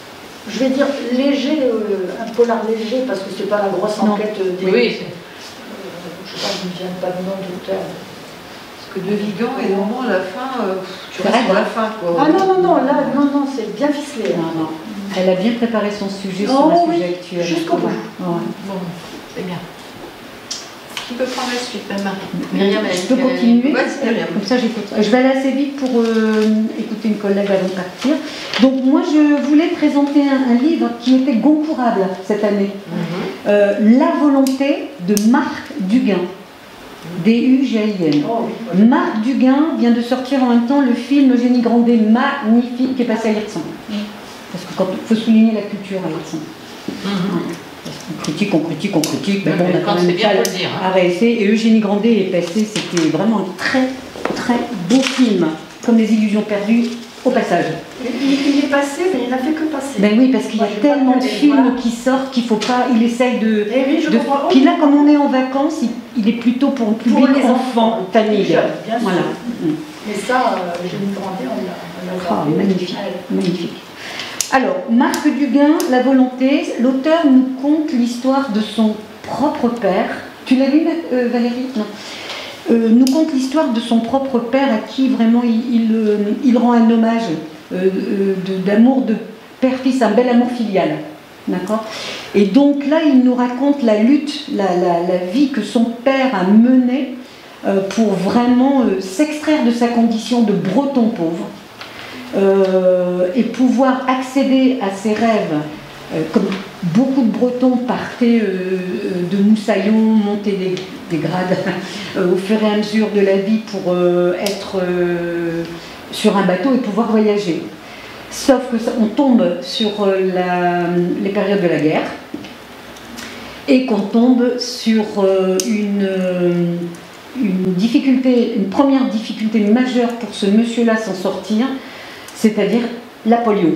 Je vais dire léger, euh, un polar léger, parce que c'est pas la grosse Non. enquête euh, des. Oui, c'est- euh, je sais pas, je ne me viens pas de nom d'auteur. Parce que De Vigan, et normalement, à la fin, euh, tu C'est restes vrai, sur la hein. fin, quoi. Ah non, non, non, là, non, non, c'est bien ficelé. hein. Non, non. Elle a bien préparé son sujet Oh, sur un oui, sujet actuel. jusqu'au bout. Ouais. Bon, c'est bien. Qui peut prendre la suite, Marie Myriam, elle a Je dit peux qu'elle allait- continuer Vas-y, Myriam. Comme ça, j'écoute. Je vais aller assez vite pour euh, écouter une collègue avant de partir. Donc, moi, je voulais présenter un, un livre qui était goncourable cette année. Mhm. Euh, La volonté de Marc Duguin. D U G I N. Oh, oui, voilà. Marc Duguin vient de sortir en même temps le film Eugénie Grandet, magnifique, qui est passé à l'Hirson. Parce que quand il faut souligner la culture à l'Hirson. Mhm. Parce qu'on critique, on critique, on critique, mais Ouais, bon, on mais a quand quand même c'est bien, pas faut le dire, hein. à réessayer. Et Eugénie Grandet est passé, c'était vraiment un très, très beau film, comme Les Illusions perdues, au passage. Il, il est passé, mais il n'a fait que passer. Ben oui, parce qu'il y a Moi, j'ai pas tellement pu de aller films voir. qui sortent qu'il faut pas, il essaye de... Eh oui, je de- comprends. Puis là, comme on est en vacances, il, il est plutôt pour un public Pour les enfant, enfants, famille. jeunes, bien sûr. Voilà. Mm. Mais ça, euh, j'ai une grandée, on l'a on l'a Ah, gardé. magnifique, Elle- magnifique. Alors, Marc Duguin, La volonté, l'auteur nous conte l'histoire de son propre père. Tu l'as lu, euh, Valérie? Non. Euh, nous conte l'histoire de son propre père à qui vraiment il, il, euh, il rend un hommage euh, euh, de- d'amour de père-fils, un bel amour filial. D'accord? Et donc là, il nous raconte la lutte, la, la- la vie que son père a menée euh, pour vraiment euh, s'extraire de sa condition de breton pauvre. Euh, et pouvoir accéder à ses rêves, euh, comme beaucoup de Bretons partaient euh, de Moussaillon, monter des, des grades euh, au fur et à mesure de la vie pour euh, être euh, sur un bateau et pouvoir voyager. Sauf que ça, on tombe sur euh, la- les périodes de la guerre et qu'on tombe sur euh, une, euh, une difficulté, une première difficulté majeure pour ce monsieur-là s'en sortir, c'est-à-dire la polio.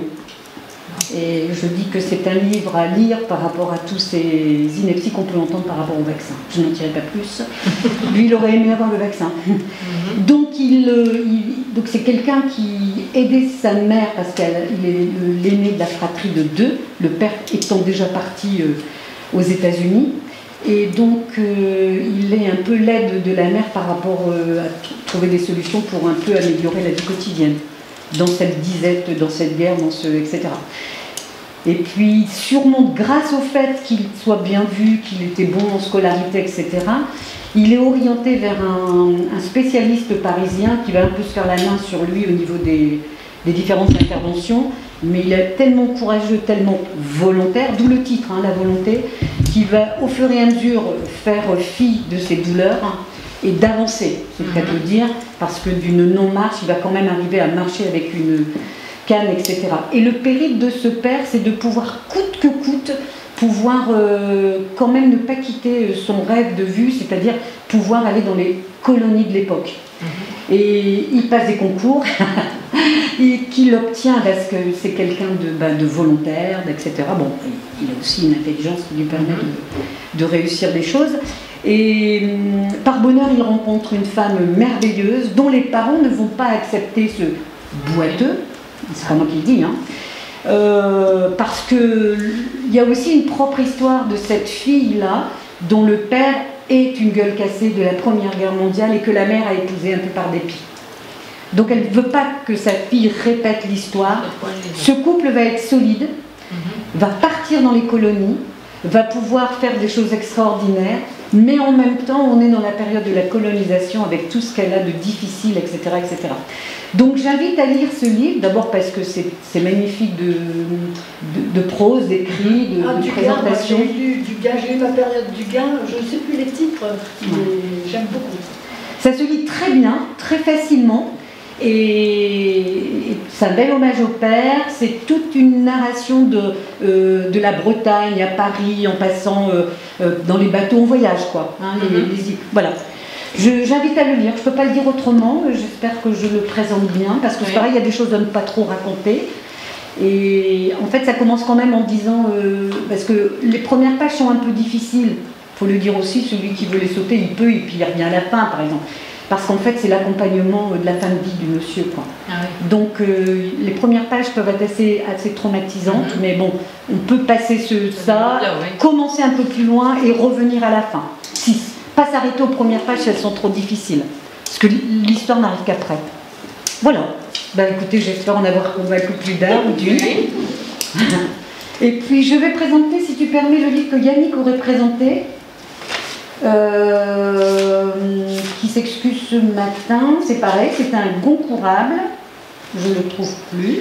Et je dis que c'est un livre à lire par rapport à tous ces inepties qu'on peut entendre par rapport au vaccin. Je n'en dirai pas plus. Lui, il aurait aimé avoir le vaccin. Donc, il, euh, il- donc c'est quelqu'un qui aidait sa mère parce qu'il est le- l'aîné de la fratrie de deux, le père étant déjà parti euh, aux États-Unis. Et donc, euh, il est un peu l'aide de la mère par rapport euh, à trouver des solutions pour un peu améliorer la vie quotidienne, dans cette disette, dans cette guerre, dans ce, et cetera. Et puis, sûrement, grâce au fait qu'il soit bien vu, qu'il était bon en scolarité, et cetera, il est orienté vers un, un spécialiste parisien qui va un peu se faire la main sur lui au niveau des, des différentes interventions, mais il est tellement courageux, tellement volontaire, d'où le titre, hein, la volonté, qui va au fur et à mesure faire fi de ses douleurs hein, et d'avancer, c'est le cas de le dire, parce que d'une non-marche, il va quand même arriver à marcher avec une canne, et cetera. Et le périple de ce père, c'est de pouvoir, coûte que coûte, pouvoir euh, quand même ne pas quitter son rêve de vue, c'est-à-dire pouvoir aller dans les colonies de l'époque. Mmh. Et il passe des concours, et qu'il obtient parce que c'est quelqu'un de, bah, de volontaire, et cetera. Bon, il a aussi une intelligence qui lui permet de, de réussir des choses. Et par bonheur, il rencontre une femme merveilleuse dont les parents ne vont pas accepter ce boiteux, c'est pas moi qui le dis, hein, euh, parce qu'il y a aussi une propre histoire de cette fille-là, dont le père est une gueule cassée de la Première Guerre mondiale et que la mère a épousé un peu par dépit. Donc elle ne veut pas que sa fille répète l'histoire. Ce couple va être solide, va partir dans les colonies, va pouvoir faire des choses extraordinaires, mais en même temps, on est dans la période de la colonisation avec tout ce qu'elle a de difficile, et cetera, et cetera. Donc j'invite à lire ce livre, d'abord parce que c'est magnifique de, de, de prose, d'écrit, de, ah, de du présentation. J'ai lu du gain, j'ai eu ma période du gain, je ne sais plus les titres, mais j'aime beaucoup. Ça se lit très bien, très facilement. Et c'est un bel hommage au père, c'est toute une narration de, euh, de la Bretagne à Paris, en passant euh, euh, dans les bateaux en voyage, quoi. Hein, les, mm-hmm. les, les, voilà. J'invite à le lire, je ne peux pas le dire autrement, j'espère que je le présente bien, parce que oui. c'est pareil, il y a des choses à ne pas trop raconter. Et en fait, ça commence quand même en disant, euh, parce que les premières pages sont un peu difficiles, il faut le dire aussi, celui qui veut les sauter, il peut, et puis il revient à la fin, par exemple. Parce qu'en fait, c'est l'accompagnement de la fin de vie du monsieur, quoi. Ah oui. Donc, euh, les premières pages peuvent être assez, assez traumatisantes, mm-hmm. mais bon, on peut passer ce, ça, là, oui. commencer un peu plus loin et revenir à la fin. Si, pas s'arrêter aux premières pages si elles sont trop difficiles, parce que l'histoire n'arrive qu'après. Voilà. Ben, écoutez, j'espère en avoir convaincu plus d'un ou d'une. Et puis, je vais présenter, si tu permets, le livre que Yannick aurait présenté. Euh, qui s'excuse ce matin, c'est pareil, c'est un Goncourable, je ne le trouve plus.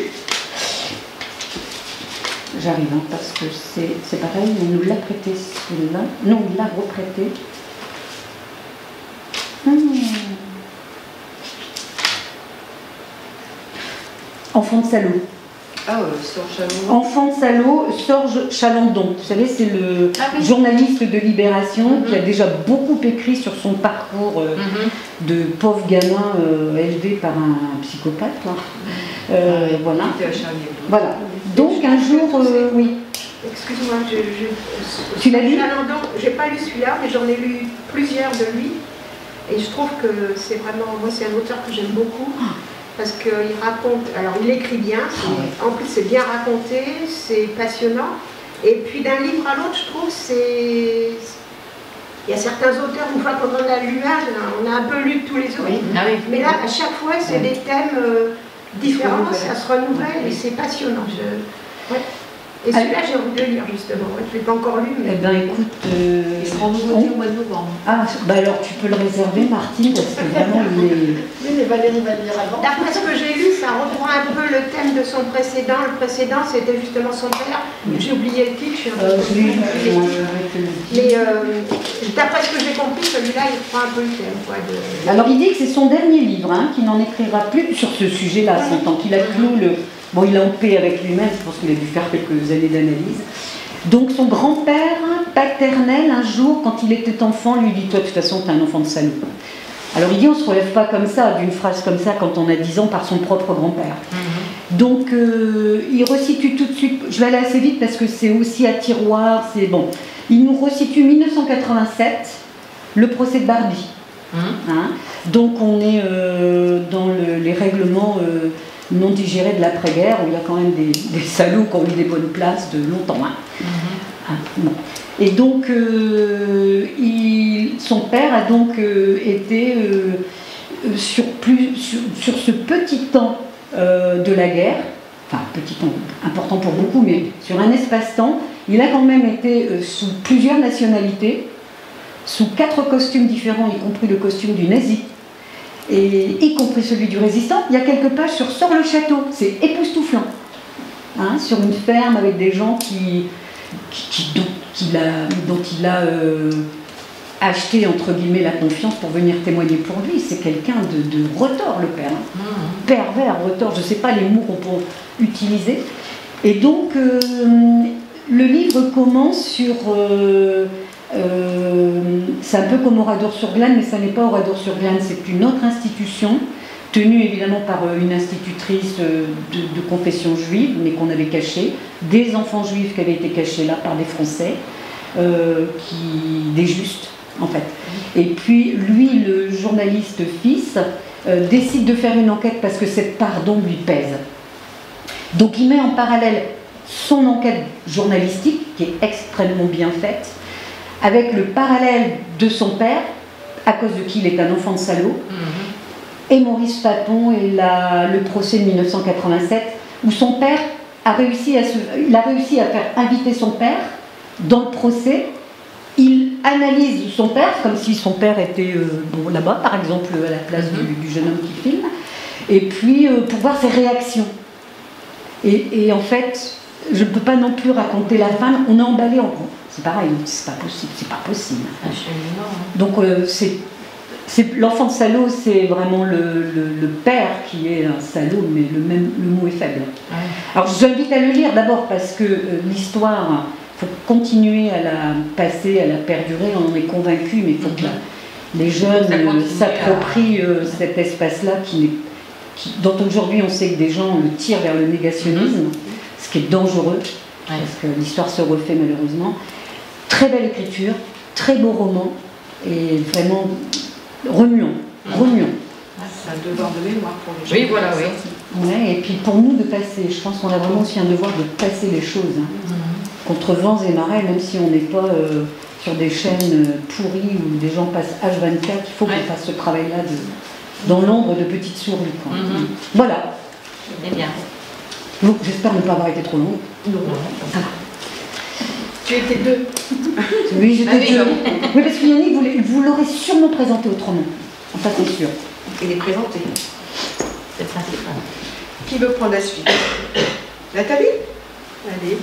J'arrive, hein, parce que c'est pareil, on nous l'a prêté celui-là. Non, il l'a reprêté. Hum. Enfant de salaud. Ah, euh, Sorge Chalandon. Enfant de salaud, Sorge Chalandon. Vous savez, c'est le ah, oui. journaliste de Libération mm-hmm. qui a déjà beaucoup écrit sur son parcours euh, mm-hmm. de pauvre gamin euh, élevé par un psychopathe. Hein. Mm-hmm. euh, ah, voilà. voilà. Donc un jour, euh, oui. Excuse-moi, je, je, tu l'as lu? Chalandon, j'ai pas lu celui-là, mais j'en ai lu plusieurs de lui. Et je trouve que c'est vraiment, moi c'est un auteur que j'aime beaucoup. Ah. Parce qu'il raconte, alors il écrit bien, en plus c'est bien raconté, c'est passionnant. Et puis d'un livre à l'autre, je trouve, c'est... Il y a certains auteurs, une fois qu'on en a lu un, on a un peu lu tous les autres. Oui. Ah oui. Mais là, à chaque fois, c'est oui. des thèmes euh, différents, ça se renouvelle et c'est passionnant. Je... Ouais. Et celui-là, j'ai envie de le lire justement. Je ne l'ai pas encore lu. Mais... Eh bien, écoute. Euh, il sera nouveau on... au mois de novembre. Ah, bah alors tu peux le réserver, Martine, parce que vraiment il est. Oui, mais Valérie va le lire avant. D'après ce que j'ai lu, ça reprend un peu le thème de son précédent. Le précédent, c'était justement son père. Oui. J'ai oublié le titre, je suis un peu. Euh, oui, mais euh, d'après ce que j'ai compris, celui-là, il reprend un peu le thème. Quoi, de... Alors, il dit que c'est son dernier livre, hein, qu'il n'en écrira plus sur ce sujet-là, son temps qu'il a clos le. Bon, il est en paix avec lui-même, je pense qu'il a dû faire quelques années d'analyse. Donc son grand-père paternel, un jour, quand il était enfant, lui dit « Toi, de toute façon, t'es un enfant de salaud ». Alors il dit « On ne se relève pas comme ça, d'une phrase comme ça, quand on a dix ans, par son propre grand-père. Mm-hmm. » Donc euh, il resitue tout de suite, je vais aller assez vite parce que c'est aussi à tiroir, c'est bon. Il nous resitue mille neuf cent quatre-vingt-sept, le procès de Barbie. Mm-hmm. Hein, donc on est euh, dans le, les règlements... Euh, non digéré de l'après-guerre, où il y a quand même des, des salauds qui ont eu des bonnes places de longtemps. Hein. Mm-hmm. Ah, bon. Et donc, euh, il, son père a donc euh, été euh, sur, plus, sur, sur ce petit temps euh, de la guerre, enfin petit temps important pour beaucoup, mais sur un espace-temps, il a quand même été euh, sous plusieurs nationalités, sous quatre costumes différents, y compris le costume du nazi, et y compris celui du résistant. Il y a quelques pages sur Sort le château, c'est époustouflant, hein, sur une ferme avec des gens qui, qui, qui, dont, qui a, dont il a euh, acheté entre guillemets la confiance pour venir témoigner pour lui. C'est quelqu'un de, de retors, le père, hein. Mmh. Pervers, retors, je ne sais pas les mots qu'on peut utiliser. Et donc euh, le livre commence sur euh, Euh, c'est un peu comme Oradour-sur-Glane, mais ça n'est pas Oradour-sur-Glane, c'est une autre institution, tenue évidemment par une institutrice de, de confession juive, mais qu'on avait cachée, des enfants juifs qui avaient été cachés là par des Français, euh, qui, des justes en fait. Et puis lui, le journaliste fils, euh, décide de faire une enquête parce que cette pardon lui pèse. Donc il met en parallèle son enquête journalistique, qui est extrêmement bien faite, avec le parallèle de son père, à cause de qui il est un enfant de salaud, mmh. et Maurice Papon et la, le procès de mille neuf cent quatre-vingt-sept, où son père a réussi à, se, il a réussi à faire inviter son père dans le procès. Il analyse son père, comme si son père était euh, bon, là-bas, par exemple, à la place mmh. du, du jeune homme qui filme, et puis euh, pour voir ses réactions. Et, et en fait, je ne peux pas non plus raconter la fin, on est emballé en gros. C'est pareil, c'est pas possible, c'est pas possible. Donc euh, c'est, c'est, l'enfant de salaud, c'est vraiment le, le, le père qui est un salaud, mais le, même, le mot est faible. Ouais. Alors je vous invite à le lire d'abord parce que euh, l'histoire, il faut continuer à la passer, à la perdurer, on en est convaincu, mais il faut que la, les jeunes euh, s'approprient euh, cet espace-là qui, qui, dont aujourd'hui on sait que des gens le tirent vers le négationnisme, mm-hmm. ce qui est dangereux, ouais. parce que l'histoire se refait malheureusement. Très belle écriture, très beau roman, et vraiment remuant, remuant. C'est un devoir de mémoire pour les gens. Oui, voilà, oui. Ouais, et puis pour nous de passer, je pense qu'on a vraiment aussi un devoir de passer les choses, hein, mmh. contre vents et marées, même si on n'est pas euh, sur des chaînes pourries où des gens passent H vingt-quatre, il faut ouais. qu'on fasse ce travail-là de, dans l'ombre de petites souris. Quoi. Mmh. Voilà. Eh bien. Donc j'espère ne pas avoir été trop longue. Non. Ah. Tu étais deux. Oui, j'étais ah, oui, deux. Oui, parce que Yannick, vous, vous l'aurez sûrement présenté autrement. Enfin, c'est sûr. Il est présenté. C'est le principal. Qui veut prendre la suite? Nathalie? Allez.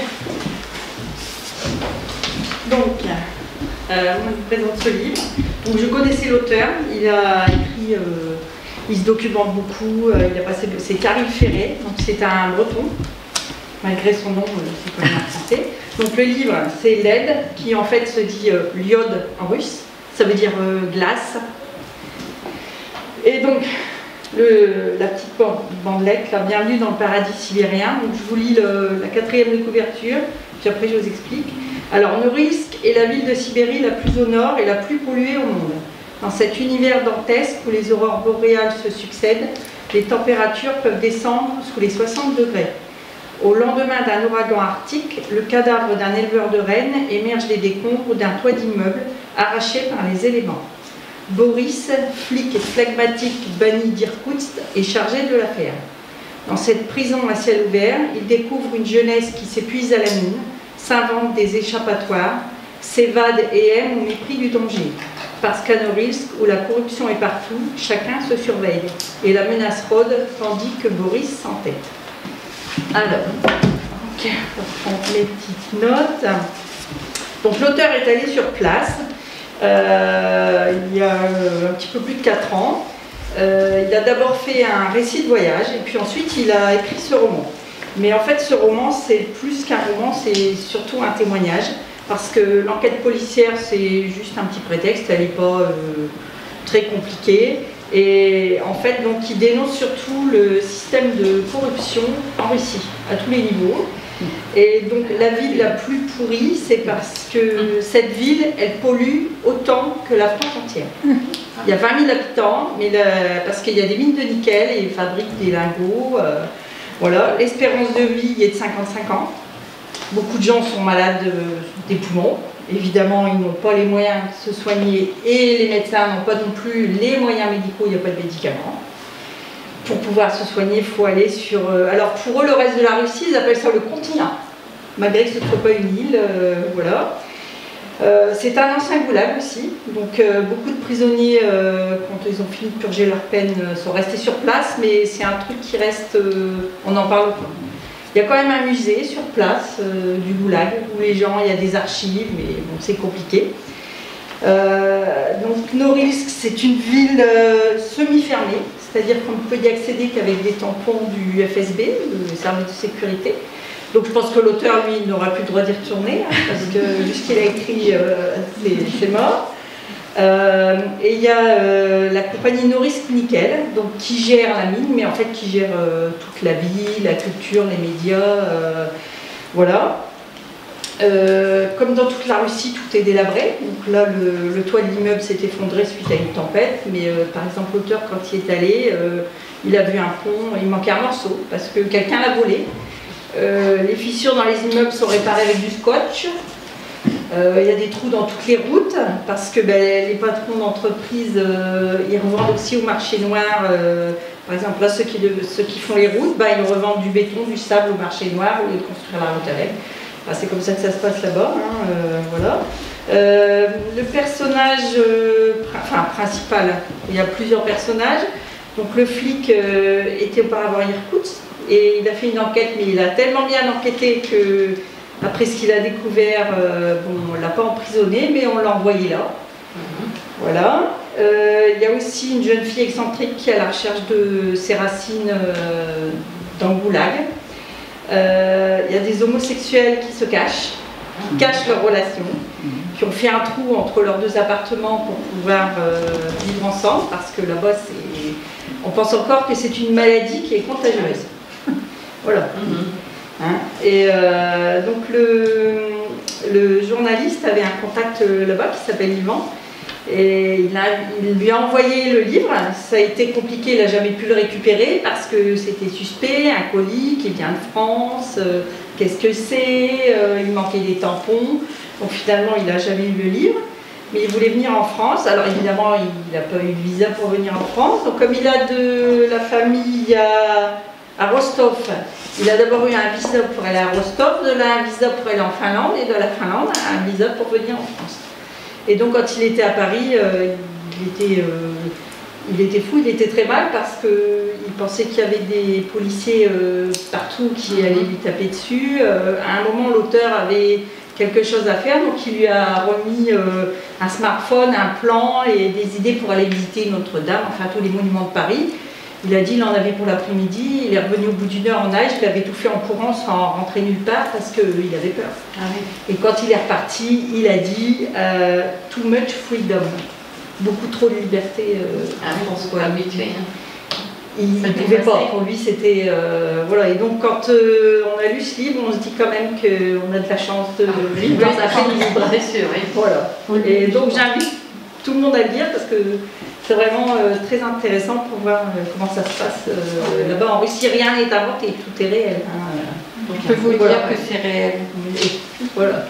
Donc, euh, moi, je vous présente ce livre. Donc, je connaissais l'auteur. Il a écrit, euh, il se documente beaucoup. Euh, il a passé, c'est Caril Ferret. Donc, c'est un breton. Malgré son nom, c'est quand même un français. Donc le livre, c'est L E D, qui en fait se dit euh, l'iode en russe, ça veut dire euh, glace. Et donc, le, la petite bandelette, la bienvenue dans le paradis sibérien. Donc je vous lis le, la quatrième de couverture, puis après je vous explique. Alors, Norilsk est la ville de Sibérie la plus au nord et la plus polluée au monde. Dans cet univers dantesque où les aurores boréales se succèdent, les températures peuvent descendre sous les soixante degrés. Au lendemain d'un ouragan arctique, le cadavre d'un éleveur de rennes émerge des décombres d'un toit d'immeuble arraché par les éléments. Boris, flic et phlegmatique banni d'Irkoutsk, est chargé de l'affaire. Dans cette prison à ciel ouvert, il découvre une jeunesse qui s'épuise à la mine, s'invente des échappatoires, s'évade et aime au mépris du danger. Parce qu'à Norilsk, où la corruption est partout, chacun se surveille. Et la menace rôde, tandis que Boris s'entête. Alors, okay. On prend les petites notes. Donc l'auteur est allé sur place euh, il y a un petit peu plus de quatre ans. Euh, il a d'abord fait un récit de voyage et puis ensuite il a écrit ce roman. Mais en fait ce roman c'est plus qu'un roman, c'est surtout un témoignage parce que l'enquête policière c'est juste un petit prétexte, elle n'est pas euh, très compliquée. Et en fait, donc, il dénonce surtout le système de corruption en Russie, à tous les niveaux. Et donc, la ville la plus pourrie, c'est parce que cette ville, elle pollue autant que la France entière. Il y a vingt mille habitants, mais la, parce qu'il y a des mines de nickel et ils fabriquent des lingots. Euh, voilà, l'espérance de vie est de cinquante-cinq ans. Beaucoup de gens sont malades des poumons. Évidemment, ils n'ont pas les moyens de se soigner et les médecins n'ont pas non plus les moyens médicaux, il n'y a pas de médicaments. Pour pouvoir se soigner, il faut aller sur... Alors pour eux, le reste de la Russie, ils appellent ça le continent. Malgré que ce ne soit pas une île, euh, voilà. Euh, c'est un ancien goulag aussi, donc euh, beaucoup de prisonniers, euh, quand ils ont fini de purger leur peine, euh, sont restés sur place, mais c'est un truc qui reste, euh, on n'en parle pas. Il y a quand même un musée sur place euh, du goulag, où les gens, il y a des archives, mais bon, c'est compliqué. Euh, donc Norilsk, c'est une ville euh, semi-fermée, c'est-à-dire qu'on ne peut y accéder qu'avec des tampons du F S B, le service de sécurité. Donc je pense que l'auteur, lui, n'aura plus le droit d'y retourner, hein, parce que vu ce qu'il a écrit, euh, c'est mort. Euh, et il y a euh, la compagnie Norilsk Nickel, donc, qui gère la mine, mais en fait qui gère euh, toute la vie, la culture, les médias, euh, voilà. Euh, comme dans toute la Russie, tout est délabré. Donc là, le, le toit de l'immeuble s'est effondré suite à une tempête, mais euh, par exemple, l'auteur, quand il est allé, euh, il a vu un pont, il manquait un morceau, parce que quelqu'un l'a volé. Euh, les fissures dans les immeubles sont réparées avec du scotch. Euh, il y a des trous dans toutes les routes parce que ben, les patrons d'entreprise euh, ils revendent aussi au marché noir. Euh, par exemple, là, ceux qui, ceux qui font les routes, ben, ils revendent du béton, du sable au marché noir au lieu de construire la route avec. Enfin, c'est comme ça que ça se passe là-bas. Hein, euh, voilà. Euh, le personnage euh, enfin, principal, il y a plusieurs personnages. Donc le flic euh, était auparavant à Irkoutsk. Et il a fait une enquête, mais il a tellement bien enquêté que, après ce qu'il a découvert, euh, bon, on ne l'a pas emprisonné, mais on l'a envoyé là. Mm-hmm. Voilà. Euh, il y a aussi une jeune fille excentrique qui est à la recherche de ses racines euh, dans le goulag. Euh, il y a des homosexuels qui se cachent, qui cachent leur relation, qui ont fait un trou entre leurs deux appartements pour pouvoir euh, vivre ensemble, parce que là-bas, on pense encore que c'est une maladie qui est contagieuse. Voilà. Mm-hmm. Hein, et euh, donc le, le journaliste avait un contact là-bas qui s'appelle Yvan et il, a, il lui a envoyé le livre. Ça a été compliqué, il n'a jamais pu le récupérer parce que c'était suspect, un colis qui vient de France, euh, qu'est-ce que c'est, euh, il manquait des tampons, donc finalement il n'a jamais eu le livre. Mais il voulait venir en France, alors évidemment il n'a pas eu de visa pour venir en France, donc comme il a de la famille à à Rostov. Il a d'abord eu un visa pour aller à Rostov, de là un visa pour aller en Finlande, et de la Finlande un visa pour venir en France. Et donc quand il était à Paris, euh, il, était, euh, il était fou, il était très mal parce qu'il pensait qu'il y avait des policiers euh, partout qui allaient lui taper dessus. Euh, à un moment, l'auteur avait quelque chose à faire, donc il lui a remis euh, un smartphone, un plan et des idées pour aller visiter Notre-Dame, enfin tous les monuments de Paris. Il a dit qu'il en avait pour l'après-midi, il est revenu au bout d'une heure en nage, il avait tout fait en courant sans rentrer nulle part parce qu'il avait peur. Ah oui. Et quand il est reparti, il a dit euh, « too much freedom », beaucoup trop de liberté euh, ah, en France. Quoi. Habitué, hein. Il ne pouvait pas, pour lui c'était... Euh, voilà. Et donc quand euh, on a lu ce livre, on se dit quand même qu'on a de la chance de ah, vivre dans un pays libre. C'est sûr, oui. Voilà. Et donc j'invite tout le monde à le lire parce que c'est vraiment euh, très intéressant pour voir euh, comment ça se passe euh, là-bas. En Russie, rien n'est inventé, tout est réel. Hein. Donc, je peux vous voilà. dire que c'est réel. Et, voilà.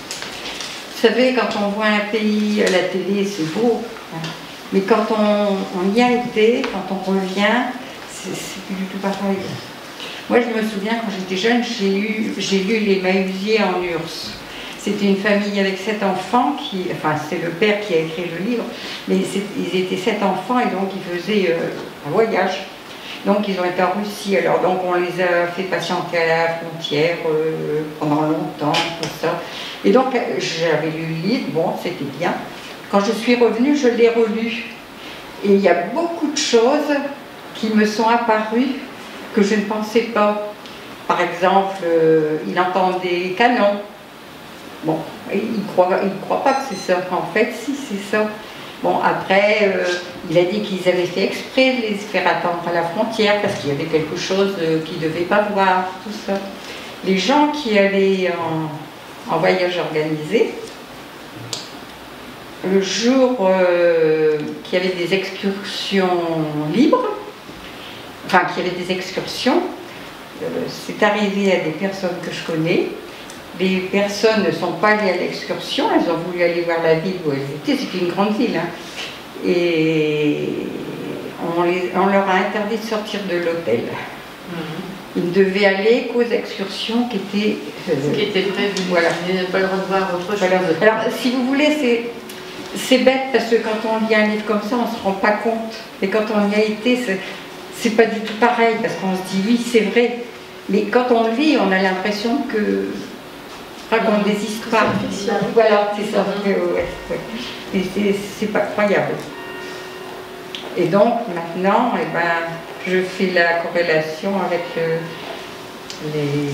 Vous savez, quand on voit un pays à la télé, c'est beau. Hein. Mais quand on, on y a été, quand on revient, c'est plus du tout pareil. Moi, je me souviens, quand j'étais jeune, j'ai lu, j'ai lu Les Mahusiers en U R S S. C'était une famille avec sept enfants, qui, enfin c'est le père qui a écrit le livre, mais ils étaient sept enfants et donc ils faisaient euh, un voyage. Donc ils ont été en Russie, alors donc on les a fait patienter à la frontière euh, pendant longtemps, tout ça. Et donc j'avais lu le livre, bon c'était bien. Quand je suis revenue, je l'ai relu. Et il y a beaucoup de choses qui me sont apparues que je ne pensais pas. Par exemple, euh, il entend des canons. Bon, il ne croit, il croit pas que c'est ça. En fait, si, c'est ça. Bon, après, euh, il a dit qu'ils avaient fait exprès de les faire attendre à la frontière parce qu'il y avait quelque chose euh, qu'ils ne devaient pas voir, tout ça. Les gens qui allaient en, en voyage organisé, le jour euh, qu'il y avait des excursions libres, enfin qu'il y avait des excursions, euh, c'est arrivé à des personnes que je connais, les personnes ne sont pas allées à l'excursion, elles ont voulu aller voir la ville où elles étaient, c'est une grande ville, hein. Et on, les, on leur a interdit de sortir de l'hôtel. Mmh. Ils devaient aller qu'aux excursions qui étaient... Euh, Ce qui était prévu, voilà. Ils n'avaient pas le droit de voir autre chose. Voilà. Alors, si vous voulez, c'est... C'est bête parce que quand on lit un livre comme ça, on ne se rend pas compte. Et quand on y a été, c'est pas du tout pareil parce qu'on se dit oui, c'est vrai. Mais quand on le lit, on a l'impression que raconte des histoires. Voilà, c'est ça. Mmh. Ouais, ouais. Et c'est pas croyable. Et donc maintenant, eh ben, je fais la corrélation avec euh, les,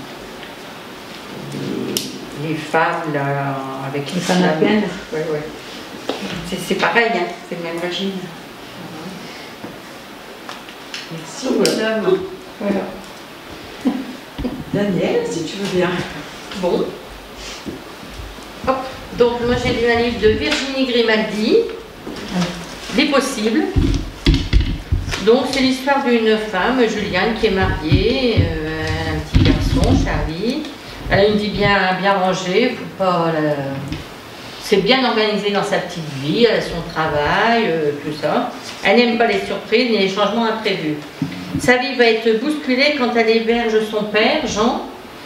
les, les femmes là, avec les femmes afghanes. Ouais, ouais. C'est pareil, hein, c'est le même régime. Merci, madame. Voilà. Daniel, si tu veux bien. Bon. Hop. Donc, moi j'ai lu un livre de Virginie Grimaldi, Les Possibles. Donc, c'est l'histoire d'une femme, Juliane, qui est mariée, euh, elle a un petit garçon, Charlie. Elle a une vie bien, bien rangée, faut pas la... C'est bien organisé dans sa petite vie, elle a son travail, euh, tout ça. Elle n'aime pas les surprises ni les changements imprévus. Sa vie va être bousculée quand elle héberge son père, Jean,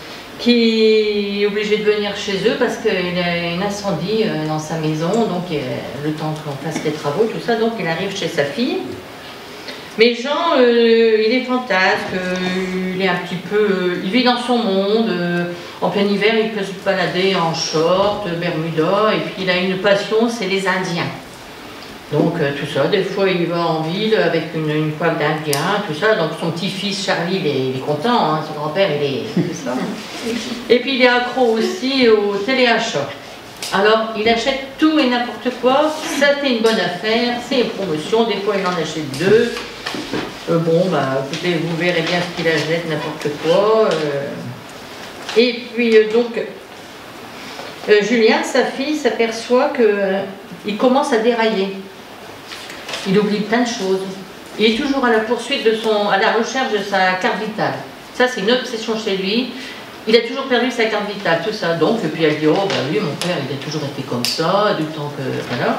qui est obligé de venir chez eux parce qu'il y a un incendie euh, dans sa maison, donc euh, le temps qu'on fasse les travaux, tout ça, donc il arrive chez sa fille. Mais Jean, euh, il est fantasque, euh, il est un petit peu, euh, il vit dans son monde, euh, en plein hiver il peut se balader en short, bermuda, et puis il a une passion, c'est les Indiens. Donc euh, tout ça, des fois il va en ville avec une, une coiffe d'Indien, tout ça, donc son petit-fils Charlie, il est, il est content, hein, son grand-père il est, tout ça. Et puis il est accro aussi au téléachat. Alors, il achète tout et n'importe quoi, ça c'est une bonne affaire, c'est une promotion, des fois il en achète deux. Euh, bon, bah écoutez, vous verrez bien ce qu'il achète, n'importe quoi. Euh. Et puis, euh, donc, euh, Julien, sa fille, s'aperçoit qu'il euh, commence à dérailler. Il oublie plein de choses. Il est toujours à la poursuite de son, à la recherche de sa carte vitale. Ça, c'est une obsession chez lui. Il a toujours perdu sa carte vitale, tout ça. Donc, et puis elle dit, oh, bah oui, mon père, il a toujours été comme ça, du temps que... Voilà.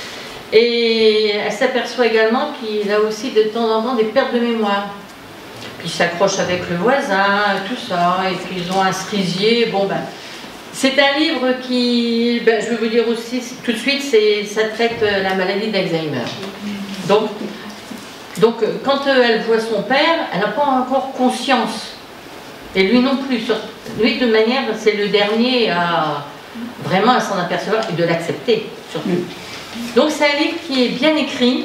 Et elle s'aperçoit également qu'il a aussi de temps en temps des pertes de mémoire. Puis il s'accroche avec le voisin, tout ça, et puis ils ont un cerisier. Bon, ben, c'est un livre qui, ben, je vais vous dire aussi tout de suite, ça traite la maladie d'Alzheimer. Donc, donc, quand elle voit son père, elle n'a pas encore conscience. Et lui non plus. Lui, de manière, c'est le dernier à vraiment à s'en apercevoir et de l'accepter, surtout. Donc c'est un livre qui est bien écrit,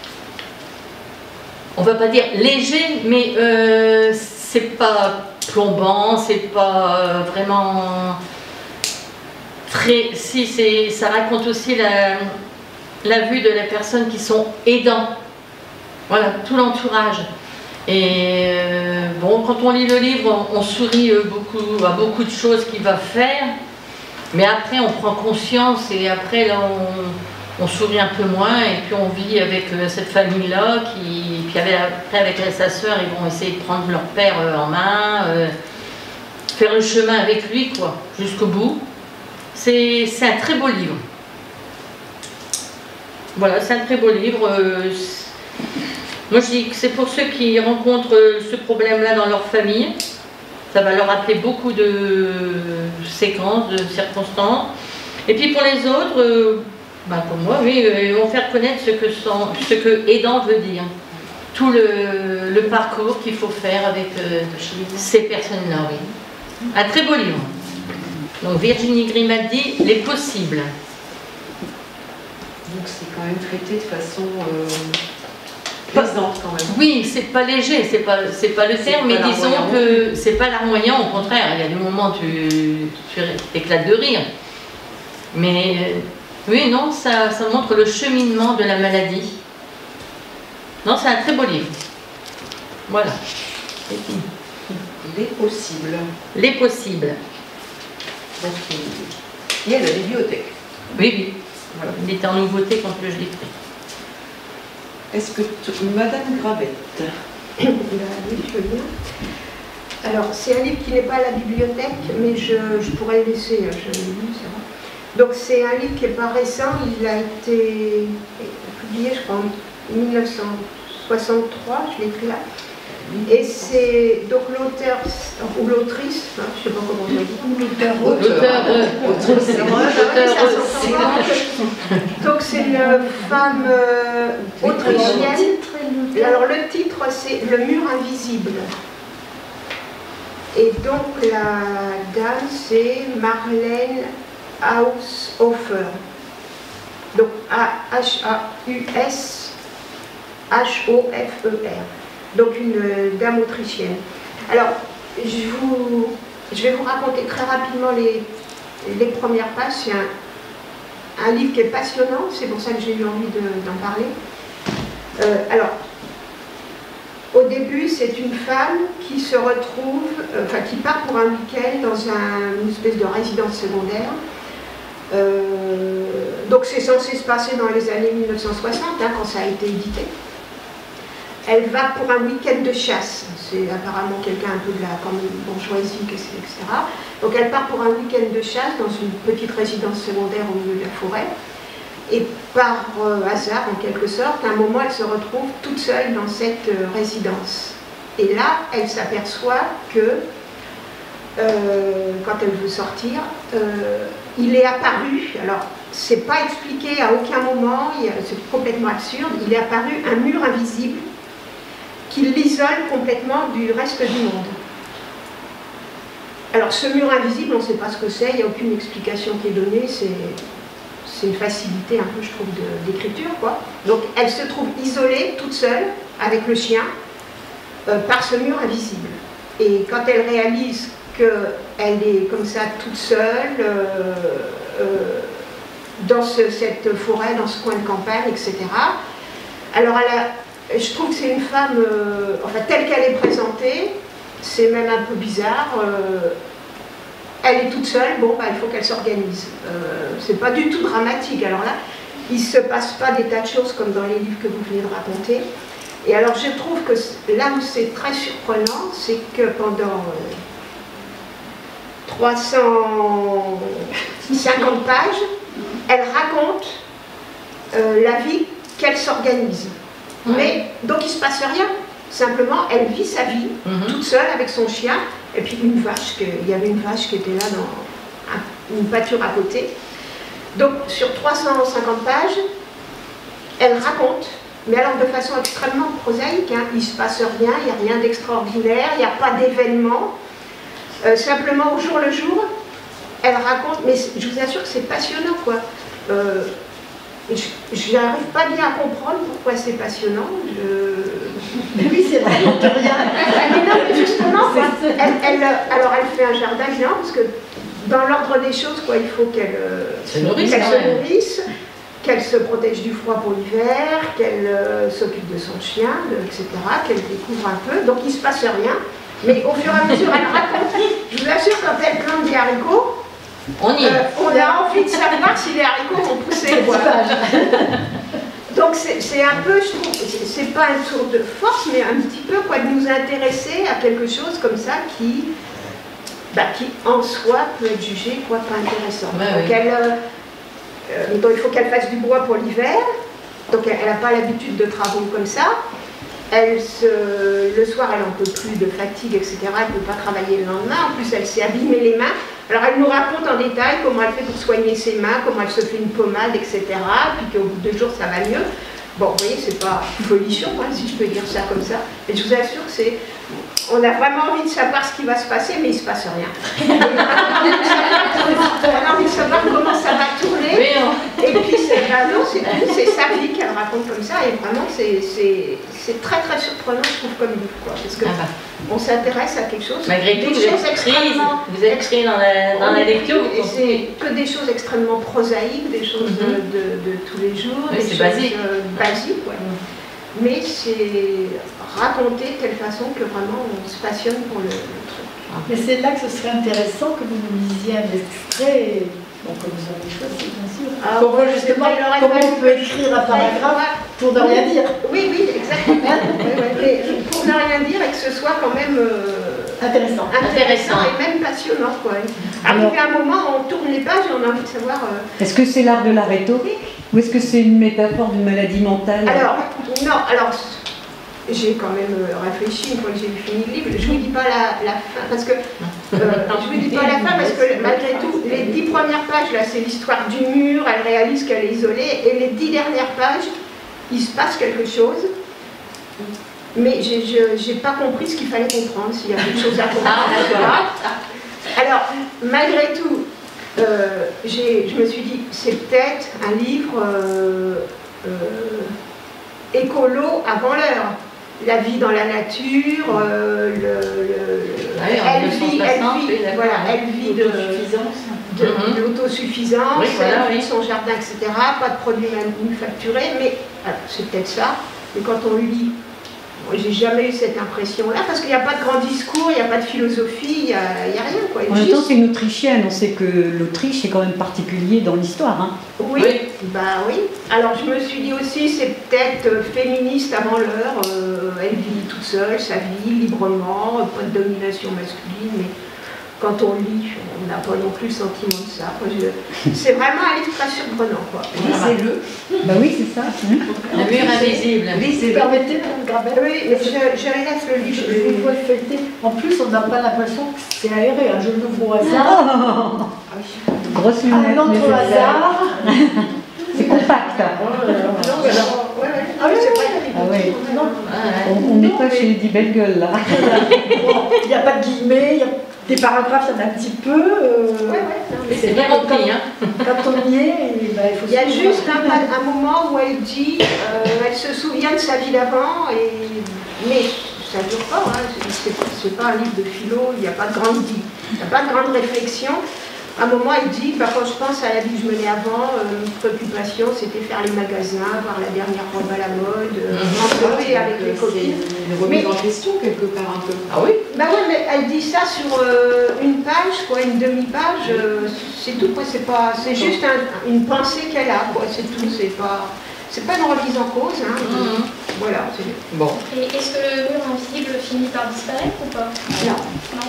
on va pas dire léger, mais euh, c'est pas plombant, c'est pas euh, vraiment très... Si, ça raconte aussi la, la vue de la personne qui sont aidants, voilà, tout l'entourage. Et euh, bon, quand on lit le livre, on, on sourit beaucoup à beaucoup de choses qu'il va faire, mais après on prend conscience et après là on... on sourit un peu moins et puis on vit avec euh, cette famille-là qui, puis avec, après avec sa sœur, ils vont essayer de prendre leur père euh, en main, euh, faire le chemin avec lui, quoi, jusqu'au bout. C'est un très beau livre. Voilà, c'est un très beau livre. Euh, moi, je dis que c'est pour ceux qui rencontrent euh, ce problème-là dans leur famille. Ça va leur rappeler beaucoup de séquences, de circonstances. Et puis pour les autres... Euh, Ben pour moi, oui, ils vont faire connaître ce que, sont, ce que aidant veut dire. Tout le, le parcours qu'il faut faire avec euh, ces personnes-là, oui. Un très beau livre. Donc Virginie Grimaldi, Les Possibles. Donc c'est quand même traité de façon euh, plaisante quand même. Oui, c'est pas léger, c'est pas, c'est pas le terme, mais disons que c'est pas larmoyant, au contraire, il y a des moments où tu, tu éclates de rire. Mais... oui, non, ça, ça montre le cheminement de la maladie. Non, c'est un très beau livre. Voilà. Les Possibles. Les Possibles. Donc, il y a la bibliothèque. Oui, oui. Voilà. Il était en nouveauté quand je l'ai pris. Est-ce que Madame Gravette? Oui, je veux bien. Alors, c'est un livre qui n'est pas à la bibliothèque, mais je, je pourrais le laisser, je l'ai lu, ça va. Donc, c'est un livre qui n'est pas récent, il a été publié, je crois, en mille neuf cent soixante-trois, je l'ai écrit là. Et c'est donc l'auteur, ou l'autrice, hein, je ne sais pas comment on dit. L'auteur. Donc, c'est une femme euh, autrichienne. Alors, le titre, c'est Le mur invisible. Et donc la dame, c'est Marlène Haushofer. Donc H A U S H O F E R. Donc une dame autrichienne. Alors, je, vous, je vais vous raconter très rapidement les, les premières pages. C'est un, un livre qui est passionnant, c'est pour ça que j'ai eu envie d'en parler. Euh, alors, au début, c'est une femme qui se retrouve, euh, enfin qui part pour un week-end dans un, une espèce de résidence secondaire. Euh, donc c'est censé se passer dans les années mille neuf cent soixante, hein, quand ça a été édité. Elle va pour un week-end de chasse. C'est apparemment quelqu'un un peu de la bourgeoisie, et cetera. Donc elle part pour un week-end de chasse dans une petite résidence secondaire au milieu de la forêt. Et par euh, hasard, en quelque sorte, à un moment, elle se retrouve toute seule dans cette euh, résidence. Et là, elle s'aperçoit que, euh, quand elle veut sortir, euh, il est apparu, alors, c'est pas expliqué à aucun moment, c'est complètement absurde, il est apparu un mur invisible qui l'isole complètement du reste du monde. Alors, ce mur invisible, on ne sait pas ce que c'est, il n'y a aucune explication qui est donnée, c'est... C'est une facilité un peu, je trouve, d'écriture, quoi. Donc, elle se trouve isolée, toute seule, avec le chien, euh, par ce mur invisible. Et quand elle réalise qu'elle est comme ça, toute seule, euh, euh, dans ce, cette forêt, dans ce coin de campagne, et cetera. Alors, elle a, je trouve que c'est une femme, euh, enfin, telle qu'elle est présentée, c'est même un peu bizarre. Euh, Elle est toute seule, bon, bah, il faut qu'elle s'organise. Euh, c'est pas du tout dramatique. Alors là, il ne se passe pas des tas de choses comme dans les livres que vous venez de raconter. Et alors, je trouve que là où c'est très surprenant, c'est que pendant euh, trois cent cinquante pages, elle raconte euh, la vie qu'elle s'organise. Mais, donc il ne se passe rien. Simplement, elle vit sa vie, mm-hmm. toute seule, avec son chien, et puis une vache, que, il y avait une vache qui était là dans un, une pâture à côté. Donc, sur trois cent cinquante pages, elle raconte, mais alors de façon extrêmement prosaïque, hein, il ne se passe rien, il n'y a rien d'extraordinaire, il n'y a pas d'événement. Euh, simplement, au jour le jour, elle raconte, mais je vous assure que c'est passionnant, quoi. Euh, Je n'arrive pas bien à comprendre pourquoi c'est passionnant. Je... Mais oui, c'est vrai, on ne peut rien. Mais non, mais justement, quoi, elle, elle, alors elle fait un jardin géant, parce que dans l'ordre des choses, quoi, il faut qu'elle se nourrisse, qu'elle se nourrisse, qu'elle se protège du froid pour l'hiver, qu'elle euh, s'occupe de son chien, de, et cetera, qu'elle découvre un peu. Donc il ne se passe rien. Mais au fur et à mesure, elle raconte. Je vous assure, quand elle plante des haricots, On, y euh, on a envie de savoir si les haricots vont pousser. Voilà. Donc c'est un peu, je trouve, c'est pas un tour de force, mais un petit peu quoi, de nous intéresser à quelque chose comme ça qui, bah, qui en soi peut être jugé quoi, pas intéressant. Bah, donc, oui. elle, euh, donc il faut qu'elle fasse du bois pour l'hiver, donc elle n'a pas l'habitude de travaux comme ça. Elle se, le soir, elle n'en peut plus de fatigue, et cetera. Elle ne peut pas travailler le lendemain. En plus, elle s'est abîmée les mains. Alors, elle nous raconte en détail comment elle fait pour soigner ses mains, comment elle se fait une pommade, et cetera. Puis qu'au bout de deux jours, ça va mieux. Bon, vous voyez, c'est pas folichon, hein, si je peux dire ça comme ça. Mais je vous assure que c'est... On a vraiment envie de savoir ce qui va se passer, mais il ne se passe rien. On a envie de savoir comment ça va tourner. Oui, et puis, c'est ben sa vie qu'elle raconte comme ça. Et vraiment, c'est très, très surprenant, je trouve, comme livre. Quoi, parce qu'on ah bah. s'intéresse à quelque chose. Malgré tout, vous êtes pris, vous êtes pris dans la, dans la lecture. Et c'est que des choses extrêmement prosaïques, des choses mm-hmm. de, de, de tous les jours. Oui, c'est basique. Euh, basique, ouais. Mm. Mais c'est raconté de telle façon que vraiment on se passionne pour le, le truc. Mais c'est là que ce serait intéressant que vous nous lisiez un extrait, bon, comme vous avez choisi bien sûr, ah, pour voir justement comment on peut écrire un paragraphe pour ne rien dire. Oui, oui, exactement. oui, oui, mais pour ne rien dire et que ce soit quand même euh, Intéressant. intéressant et même passionnant. Quoi. Arrivé à un moment, on tourne les pages et on a envie de savoir. euh, Est-ce que c'est l'art de la rhétorique ou est-ce que c'est une métaphore d'une maladie mentale? Alors, non, alors j'ai quand même euh, réfléchi une fois que j'ai fini le livre. Je ne vous dis pas la, la fin parce que euh, je vous dis pas la fin parce que malgré tout, les dix premières pages là, c'est l'histoire du mur. Elle réalise qu'elle est isolée et les dix dernières pages, il se passe quelque chose. Mais je n'ai pas compris ce qu'il fallait comprendre, s'il y avait quelque chose à comprendre. Alors, malgré tout, euh, je me suis dit, c'est peut-être un livre euh, euh, écolo avant l'heure. La vie dans la nature, euh, le, le, ouais, elle, vit, elle vit, voilà, elle vit de, de, de l'autosuffisance, oui, voilà, elle vit oui. son jardin, et cetera. Pas de produits manufacturés, mais voilà, c'est peut-être ça. Mais quand on lit, moi j'ai jamais eu cette impression-là, parce qu'il n'y a pas de grand discours, il n'y a pas de philosophie, il n'y a, a rien. Quoi. En même temps, c'est une Autrichienne, on sait que l'Autriche est quand même particulier dans l'histoire. Hein. Oui, oui, bah oui. Alors je me suis dit aussi, c'est peut-être euh, féministe avant l'heure, euh, elle vit toute seule, sa vie, librement, pas de domination masculine, mais quand on lit, on n'a pas non plus le sentiment de ça. Je... C'est vraiment un livre très surprenant, quoi. Lisez-le. Bah oui, c'est ça. Le mur invisible. Lisez-le. Permettez, Madame Grabel? Oui, mais je, je laisse le livre. Je vous vois le feuilleter. En plus, on n'a pas l'impression que c'est aéré. Hein. Je l'ouvre au hasard. Oh, grosse Un lunette. autre au hasard. C'est compact. Non, alors, ouais, ouais. Ah oui, c'est oui, pas oui. Ah ouais. Non, On n'est pas chez Lady Belle Gueule là. il n'y a pas de guillemets, il y a des paragraphes, il y en a un petit peu. Euh, Ouais, ouais, non, mais C'est bien quand- rempli, hein. Quand on y est, et ben, il faut il y a se juste souvenir. un, un moment où elle dit, euh, elle se souvient de sa vie d'avant, et... mais ça ne dure pas, hein. C'est pas un livre de philo, il n'y a pas de grande vie, il n'y a pas de grande réflexion. À un moment, elle dit, bah, quand je pense à la vie que je menais avant, euh, une préoccupation, c'était faire les magasins, voir la dernière robe à la mode, euh, m'envelopper avec les copines. C'est une remise en question quelque part un peu. Ah oui. Bah ouais, mais elle dit ça sur euh, une page, quoi, une demi-page, euh, c'est tout, quoi, c'est pas, c'est juste un- une pensée qu'elle a, quoi, c'est tout, c'est pas, c'est pas une remise en cause, hein. Mhm. Voilà, c'est Bon. Et est-ce que le mur invisible finit par disparaître ou pas? non. Non.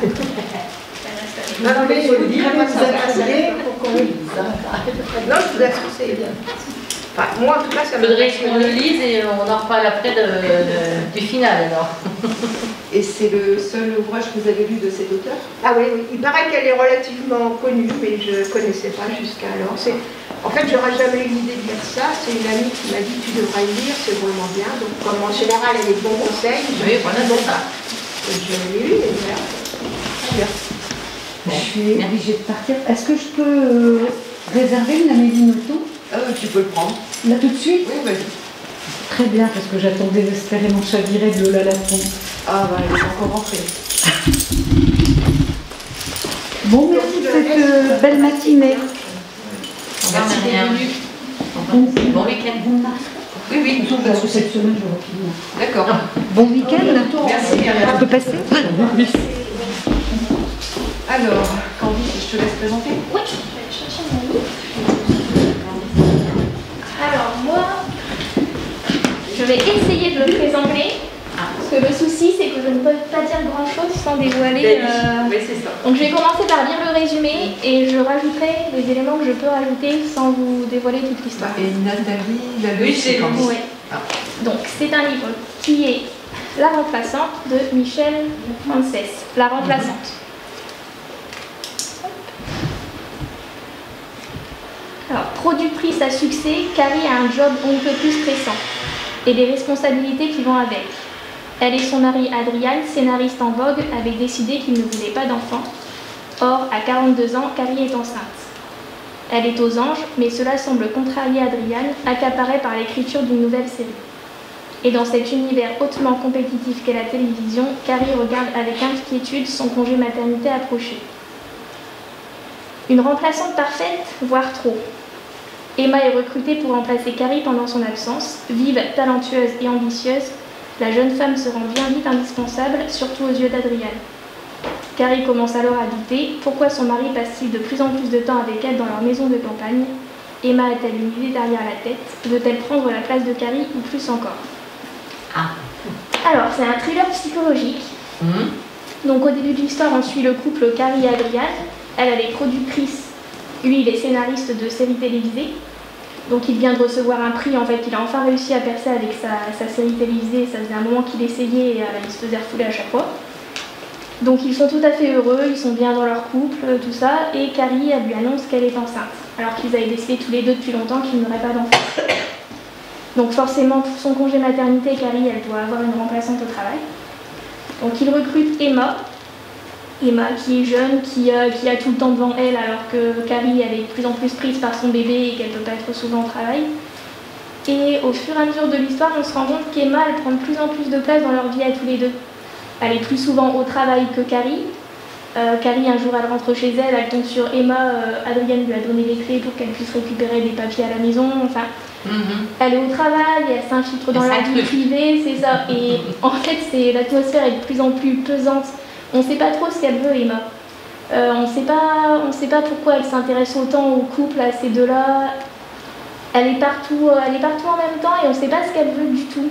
Non, non, mais il faut le dire, moi, ça vous va, ça appuyer va. pour qu'on le lise. hein. Non, je vous assure, c'est bien. Enfin, moi, en tout cas, ça Il me faudrait qu'on le lise et on en reparle après de, de- du final alors. Et c'est le seul ouvrage que vous avez lu de cet auteur? Ah oui, oui, il paraît qu'elle est relativement connue, mais je ne connaissais pas jusqu'à alors. C'est- En fait, j'aurais jamais eu l'idée de lire ça. C'est une amie qui m'a dit tu devrais le lire, c'est vraiment bien. Donc, comme en général, elle a des bons conseils, je Oui, voilà, c'est ça. Donc, je l'ai lu et voilà. Très bien. Je suis obligée de partir. Est-ce que je peux euh, réserver une Amélie Nothomb Euh, tu peux le prendre. là tout de suite? Oui, vas-y. Très bien, parce que j'attendais désespérément chaviré de Lola Lafont. Ah bah, elle est encore rentrée. Bon, merci de cette euh, belle matinée. Merci bienvenue. Bon, Bon week-end. bon mars. Oui, oui. Parce que cette semaine, je reprends. D'accord. Bon week-end. Merci. On peut passer? Alors, Candy, je te laisse présenter. Oui, je vais aller chercher mon livre. Alors moi, je vais essayer de le présenter. Parce que le souci, c'est que je ne peux pas dire grand-chose sans dévoiler. euh, Oui, c'est ça. Donc je vais commencer par lire le résumé et je rajouterai les éléments que je peux rajouter sans vous dévoiler toute l'histoire. Et Nathalie l'a lu, Oui, c'est Candy. Oui. Ah. Donc c'est un livre qui est La remplaçante de Michel Frances. La remplaçante. Alors, productrice à succès, Carrie a un job on ne peut plus stressant et des responsabilités qui vont avec. Elle et son mari Adrian, scénariste en vogue, avaient décidé qu'ils ne voulaient pas d'enfants. Or, à quarante-deux ans, Carrie est enceinte. Elle est aux anges, mais cela semble contrarier Adrian, accaparé par l'écriture d'une nouvelle série. Et dans cet univers hautement compétitif qu'est la télévision, Carrie regarde avec inquiétude son congé maternité approcher. Une remplaçante parfaite, voire trop. Emma est recrutée pour remplacer Carrie pendant son absence. Vive, talentueuse et ambitieuse, la jeune femme se rend bien vite indispensable, surtout aux yeux d'Adrian. Carrie commence alors à douter. Pourquoi son mari passe-t-il de plus en plus de temps avec elle dans leur maison de campagne? Emma a-t-elle une idée derrière la tête? Veut-elle prendre la place de Carrie ou plus encore? Ah. Alors, c'est un thriller psychologique. Mmh. Donc, au début de l'histoire, on suit le couple Carrie et Adrian. Elle, elle est productrice. Lui, il est scénariste de séries télévisées. Donc, il vient de recevoir un prix. En fait, il a enfin réussi à percer avec sa, sa série télévisée. Ça faisait un moment qu'il essayait et euh, il se faisait refouler à chaque fois. Donc, ils sont tout à fait heureux. Ils sont bien dans leur couple, tout ça. Et Carrie, elle lui annonce qu'elle est enceinte. Alors qu'ils avaient décidé tous les deux depuis longtemps qu'ils n'auraient pas d'enfant. Donc, forcément, pour son congé maternité, Carrie, elle doit avoir une remplaçante au travail. Donc, il recrute Emma. Emma, qui est jeune, qui, euh, qui a tout le temps devant elle, alors que Carrie, elle est de plus en plus prise par son bébé et qu'elle ne peut pas être souvent au travail. Et au fur et à mesure de l'histoire, on se rend compte qu'Emma, elle prend de plus en plus de place dans leur vie à tous les deux. Elle est plus souvent au travail que Carrie. Euh, Carrie, un jour, elle rentre chez elle, elle tombe sur Emma. Euh, Adrienne lui a donné les clés pour qu'elle puisse récupérer des papiers à la maison. Enfin, mm-hmm. Elle est au travail, elle s'infiltre dans la vie privée, c'est ça. Et en fait, c'est, l'atmosphère est de plus en plus pesante. On ne sait pas trop ce qu'elle veut, Emma. Euh, on ne sait pas, on sait pas pourquoi elle s'intéresse autant au couple, à ces deux-là. Elle est partout, elle est partout en même temps et on ne sait pas ce qu'elle veut du tout.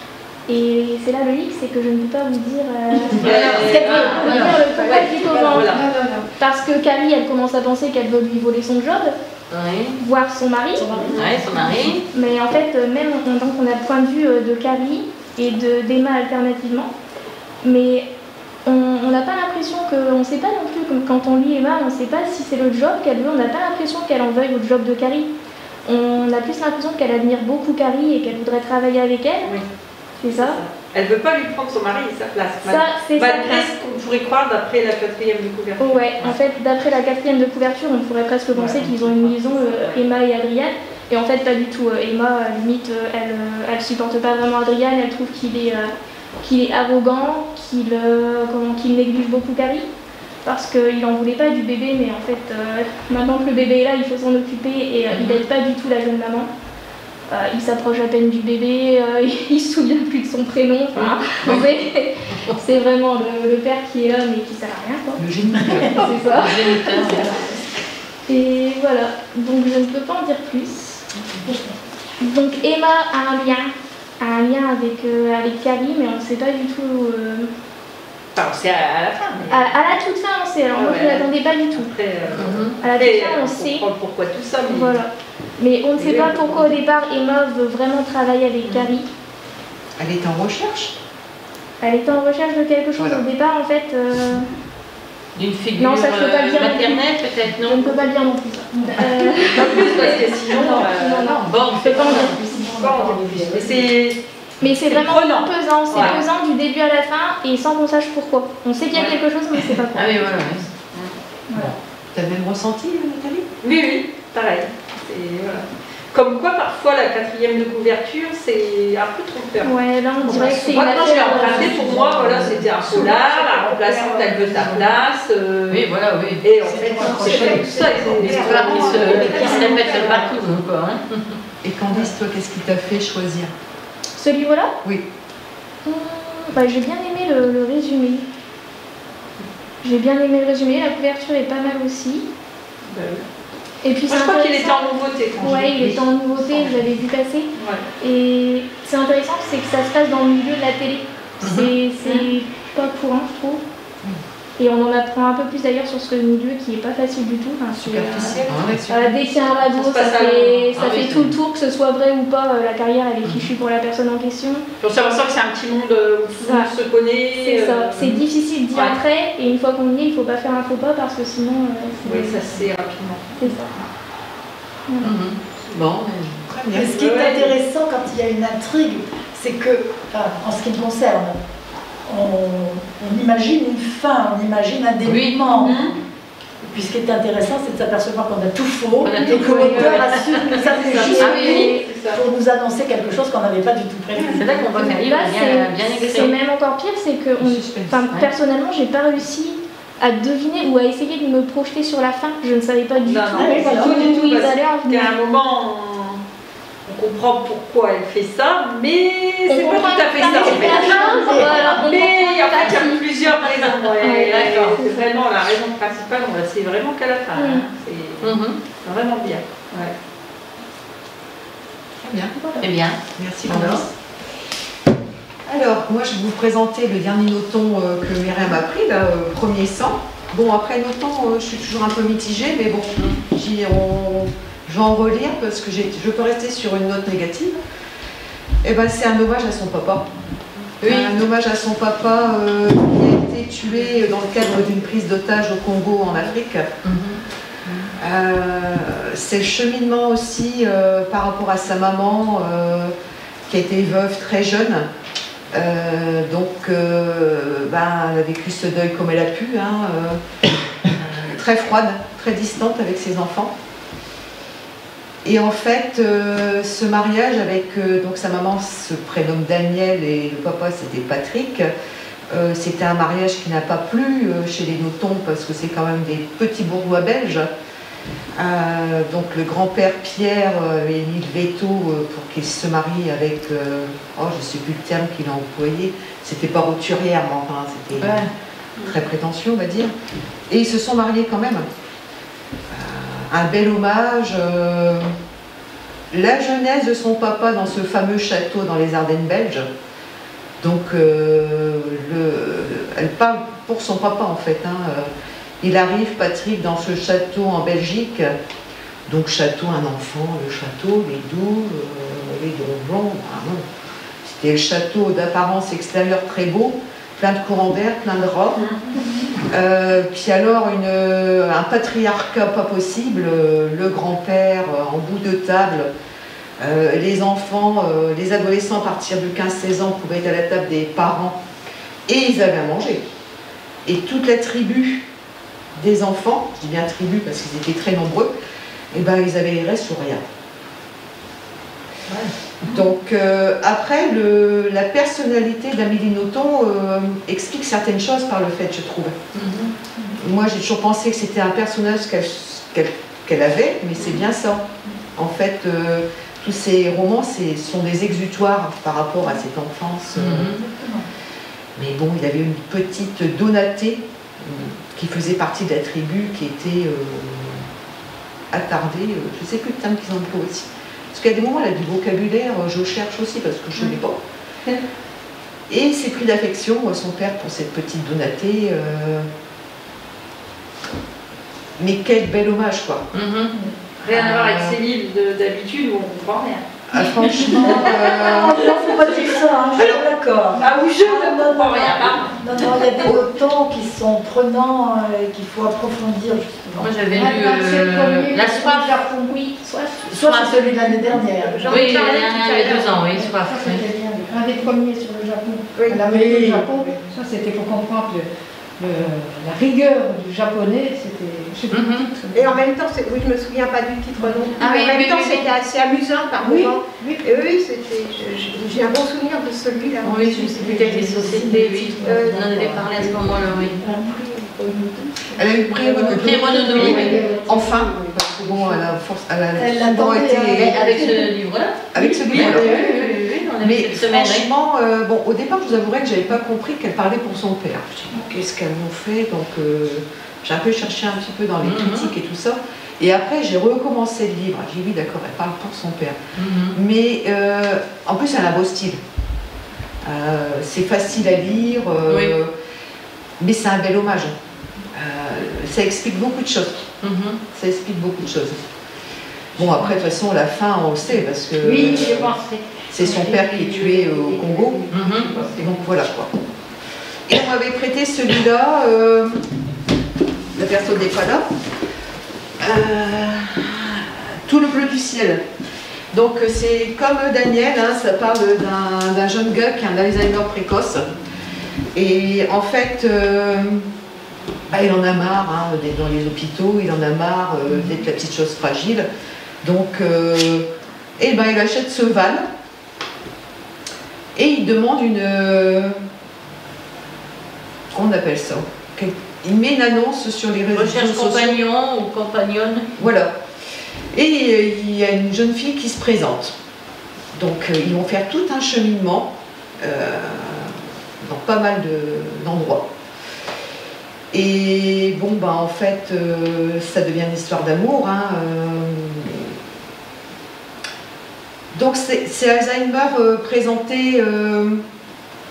Et c'est là le hic, c'est que je ne peux pas vous dire euh, ce qu'elle veut. Vous dire le pourquoi du comment. Parce que Carrie, elle commence à penser qu'elle veut lui voler son job, oui. Voir son mari. Son mari. Ouais, son mari. Mais en fait, même on, donc on a le point de vue de Carrie et de, d'Emma alternativement. Mais on n'a pas l'impression que, on ne sait pas non plus, comme quand on lit Emma, on ne sait pas si c'est le job qu'elle veut, on n'a pas l'impression qu'elle en veuille au job de Carrie. On a plus l'impression qu'elle admire beaucoup Carrie et qu'elle voudrait travailler avec elle. Oui. C'est ça. Elle ne veut pas lui prendre son mari et sa place. Ça, c'est malgré ce qu'on pourrait croire d'après la quatrième de couverture. Oh ouais, en fait, d'après la quatrième de couverture, on pourrait presque penser ouais. qu'ils ont une liaison, euh, Emma et Adrian. Et en fait, pas du tout. Emma, limite, elle ne supporte pas vraiment Adrian, elle trouve qu'il est... Euh, qu'il est arrogant, qu'il euh, qu'il néglige beaucoup Carrie, parce qu'il n'en voulait pas du bébé, mais en fait, euh, maintenant que le bébé est là, il faut s'en occuper et euh, il n'aide pas du tout la jeune maman. Euh, il s'approche à peine du bébé, euh, il ne se souvient plus de son prénom. Enfin, c'est, c'est vraiment le, le père qui est là, mais qui ne sert à rien. Quoi. Le géniteur. C'est ça. Et voilà, donc je ne peux pas en dire plus. Donc Emma a un lien. un lien avec, euh, avec Carrie, mais on ne sait pas du tout... Euh... Enfin, on sait à, à la fin. Mais... À, à la toute fin, on sait. Alors ah, moi, ouais, je ne l'attendais pas du tout. Après, euh, à la toute fin, on, on sait... pourquoi tout ça. Mais... Voilà. Mais on ne sait pas pourquoi, au départ, Emma veut vraiment travailler avec Carrie. Elle est en recherche Elle est en recherche de quelque chose. Voilà. Au départ, en fait... Euh... D'une figure non, ça, je peux pas le dire maternelle, peut-être, non? Je ne peux pas le dire non plus. Euh... Pas plus, parce que sinon... Non, euh... non, non. Bon, je ne peux pas en dire plus. Mais c'est... Mais c'est vraiment prenant. pesant, c'est ouais. pesant du début à la fin et sans qu'on sache pourquoi. On sait qu'il y a ouais. quelque chose, mais on ne sait pas pourquoi. Ah oui, voilà. voilà. Tu as le même ressenti, Nathalie? Oui, oui, pareil. C'est, voilà. Comme quoi, parfois, la quatrième de couverture, c'est un peu trompeur. Ouais, là, on dirait que c'est une moi, quand je l'ai affaire, emprunté, euh, pour moi, voilà, c'était un polar, la remplaçante, elle veut sa place. Euh, oui, voilà, oui. Et en fait, c'est pas tout ça. Des histoires qui se, qui se répètent partout, quoi. Hein. Et Candice, toi, qu'est-ce qui t'a fait choisir ce livre-là? Oui. Hum, bah, j'ai bien aimé le, le résumé. J'ai bien aimé le résumé, la couverture est pas mal aussi. Bah, oui. Et puis moi, je crois qu'il était en nouveauté. Ouais, il était en nouveauté, je l'avais vu passer. Ouais. Et c'est intéressant, c'est que ça se passe dans le milieu de la télé. C'est, c'est pas courant, je trouve. Et on en apprend un peu plus d'ailleurs sur ce milieu qui n'est pas facile du tout. Enfin, superficiel. Euh, euh, dès qu'il y a un radeau, ça, ça fait, ça ah, fait oui, tout le tour, que ce soit vrai ou pas, euh, la carrière elle est fichue pour la personne en question. On sent que c'est un petit monde où tout le monde se connaît. C'est euh, ça, c'est difficile d'y ouais. entrer et une fois qu'on y est, il ne faut pas faire un faux pas parce que sinon... Euh, oui, ça se sait rapidement. C'est ça. Mmh. Mmh. Bon, mais... Mais ce qui est intéressant quand il y a une intrigue, c'est que, enfin, en ce qui me concerne, On, on imagine une fin, on imagine un dénouement. Oui. Mm-hmm. Puis ce qui est intéressant, c'est de s'apercevoir qu'on a tout faux, et que l'auteur a su nous afficher ah, oui, oui, pour nous annoncer quelque chose qu'on n'avait pas du tout prévu. C'est là qu'on voit qu'un livre bien, bien écrit. C'est même encore pire, c'est que on, ouais. personnellement, j'ai pas réussi à deviner ou à essayer de me projeter sur la fin. Je ne savais pas du non, tout non, voilà, tout, où tout, ils allaient en venir. À un moment, on comprend pourquoi elle fait ça, mais c'est pas tout à fait ça. En fait. Voilà, mais en fait, il y a plusieurs raisons. Ouais, ouais, d'accord. C'est vraiment la raison principale, c'est vraiment qu'à la fin. Mm. Hein. C'est mm-hmm. vraiment bien. Ouais. Très bien. Voilà. Très bien. Merci, Candice. Alors, moi, je vais vous présenter le dernier noton euh, que Myriam a pris, là, euh, premier sang. Bon, après noton, euh, je suis toujours un peu mitigée, mais bon, j'y- on- je vais en relire parce que j'ai- je peux rester sur une note négative. Et ben, c'est un hommage à son papa. Oui. Un hommage à son papa euh, qui a été tué dans le cadre d'une prise d'otage au Congo, en Afrique. Euh, c'est le cheminement aussi euh, par rapport à sa maman euh, qui a été veuve très jeune. Euh, donc, euh, ben, elle a vécu ce deuil comme elle a pu, hein, euh, très froide, très distante avec ses enfants. Et en fait, euh, ce mariage avec euh, donc sa maman se prénomme Daniel et le papa c'était Patrick. Euh, c'était un mariage qui n'a pas plu euh, chez les Notons parce que c'est quand même des petits bourgeois belges. Euh, donc le grand-père Pierre euh, avait mis le veto euh, pour qu'il se marie avec, euh, oh je ne sais plus le terme qu'il a employé, c'était pas roturière, mais enfin c'était Ouais. très prétentieux on va dire. Et ils se sont mariés quand même. Euh, un bel hommage. euh, la jeunesse de son papa dans ce fameux château dans les Ardennes belges. Donc euh, le, elle parle pour son papa en fait. Hein, euh, Il arrive, Patrick, dans ce château en Belgique. Donc château, un enfant, le château, les douves, euh, les donjons. Ah non. C'était le château d'apparence extérieure très beau, plein de courants d'air, plein de robes. Euh, puis alors une, un patriarcat pas possible, euh, le grand-père euh, en bout de table. Euh, les enfants, euh, les adolescents à partir de quinze seize ans pouvaient être à la table des parents et ils avaient à manger. Et toute la tribu des enfants, je dis bien tribu parce qu'ils étaient très nombreux, et ben ils avaient les restes sur rien. Ouais. Donc euh, après, le, la personnalité d'Amélie Nothomb euh, explique certaines choses par le fait, je trouve. Mm-hmm. Moi j'ai toujours pensé que c'était un personnage qu'elle qu'elle, qu'elle avait, mais c'est bien ça. En fait, euh, tous ces romans sont des exutoires par rapport à cette enfance. Mm-hmm. Mais bon, il y avait une petite Donatée qui faisait partie de la tribu, qui était euh, attardée, euh, je ne sais plus le terme qu'ils emploient aussi. Parce qu'il y a des moments, elle a du vocabulaire, euh, je cherche aussi parce que je ne l'ai pas. Et il s'est pris d'affection, son père, pour cette petite Donatée. Euh... Mais quel bel hommage, quoi. Mm-hmm. Rien à voir avec ces livres d'habitude où on ne comprend rien. Ah, franchement, euh... non, il ne faut pas dire ça, hein, je suis d'accord. Ah oui, je ne comprends rien. Non, non, il y a des notons qui sont prenants et qu'il faut approfondir justement. Moi j'avais lu euh, La soif. Oui, soif. Soif, c'est celui de l'année dernière. Oui, il y a deux ans, oui, soif. Un des premiers sur le Japon. Oui. La moitié du Japon, ça c'était pour comprendre le, le, la rigueur du japonais, c'était. Je sais plus le titre. Et en même temps, oui, je me souviens pas du titre non plus. Ah, oui, en même oui, temps, oui, c'était oui. assez amusant par Oui, moment. oui. Et oui, c'était. J'ai un bon souvenir de celui-là. Oui, je sais plus peut-être les sociétés, oui. Euh, On en avait parlé à ce moment-là, oui. Elle a eu le prix Renaudot. Prix Renaudot, oui. Enfin, parce que bon, elle a, force, elle a Elle l'a souvent tenté, été... hein. Avec ce livre-là. Avec ce Oui, livre-là. oui, oui, oui, oui, on avait Mais cette semaine. franchement, euh, bon, au départ, je vous avouerai que je n'avais pas compris qu'elle parlait pour son père. Je me suis dit, bon, qu'est-ce qu'elles m'ont fait? Donc, euh, j'ai un peu cherché un petit peu dans les Mm-hmm. critiques et tout ça. Et après, j'ai recommencé le livre. J'ai dit, oui, d'accord, elle parle pour son père. Mm-hmm. Mais euh, en plus, elle a un beau style. Euh, c'est facile à lire, euh, Oui. mais c'est un bel hommage. Euh, ça explique beaucoup de choses. Mm-hmm. Ça explique beaucoup de choses. Bon, après, de toute façon, la fin, on le sait, parce que Oui, j'ai pensé. c'est son père qui est tué au Congo. Mm-hmm. Et donc, voilà quoi. Et on m'avait prêté celui-là, euh, la personne n'est pas là, euh, Tout le bleu du ciel. Donc, c'est comme Daniel, hein, ça parle d'un jeune gars qui a un Alzheimer précoce. Et en fait, euh, bah, il en a marre hein, d'être dans les hôpitaux, il en a marre euh, d'être la petite chose fragile. Donc, euh, et ben, il achète ce van et il demande une... Euh, qu'on appelle ça? Il met une annonce sur les réseaux sociaux. Recherche compagnon ou compagnonne. Voilà. Et euh, il y a une jeune fille qui se présente. Donc, euh, ils vont faire tout un cheminement euh, dans pas mal d'endroits. Et bon, ben, en fait, euh, ça devient une histoire d'amour. Hein, euh. Donc, c'est Alzheimer euh, présenté euh,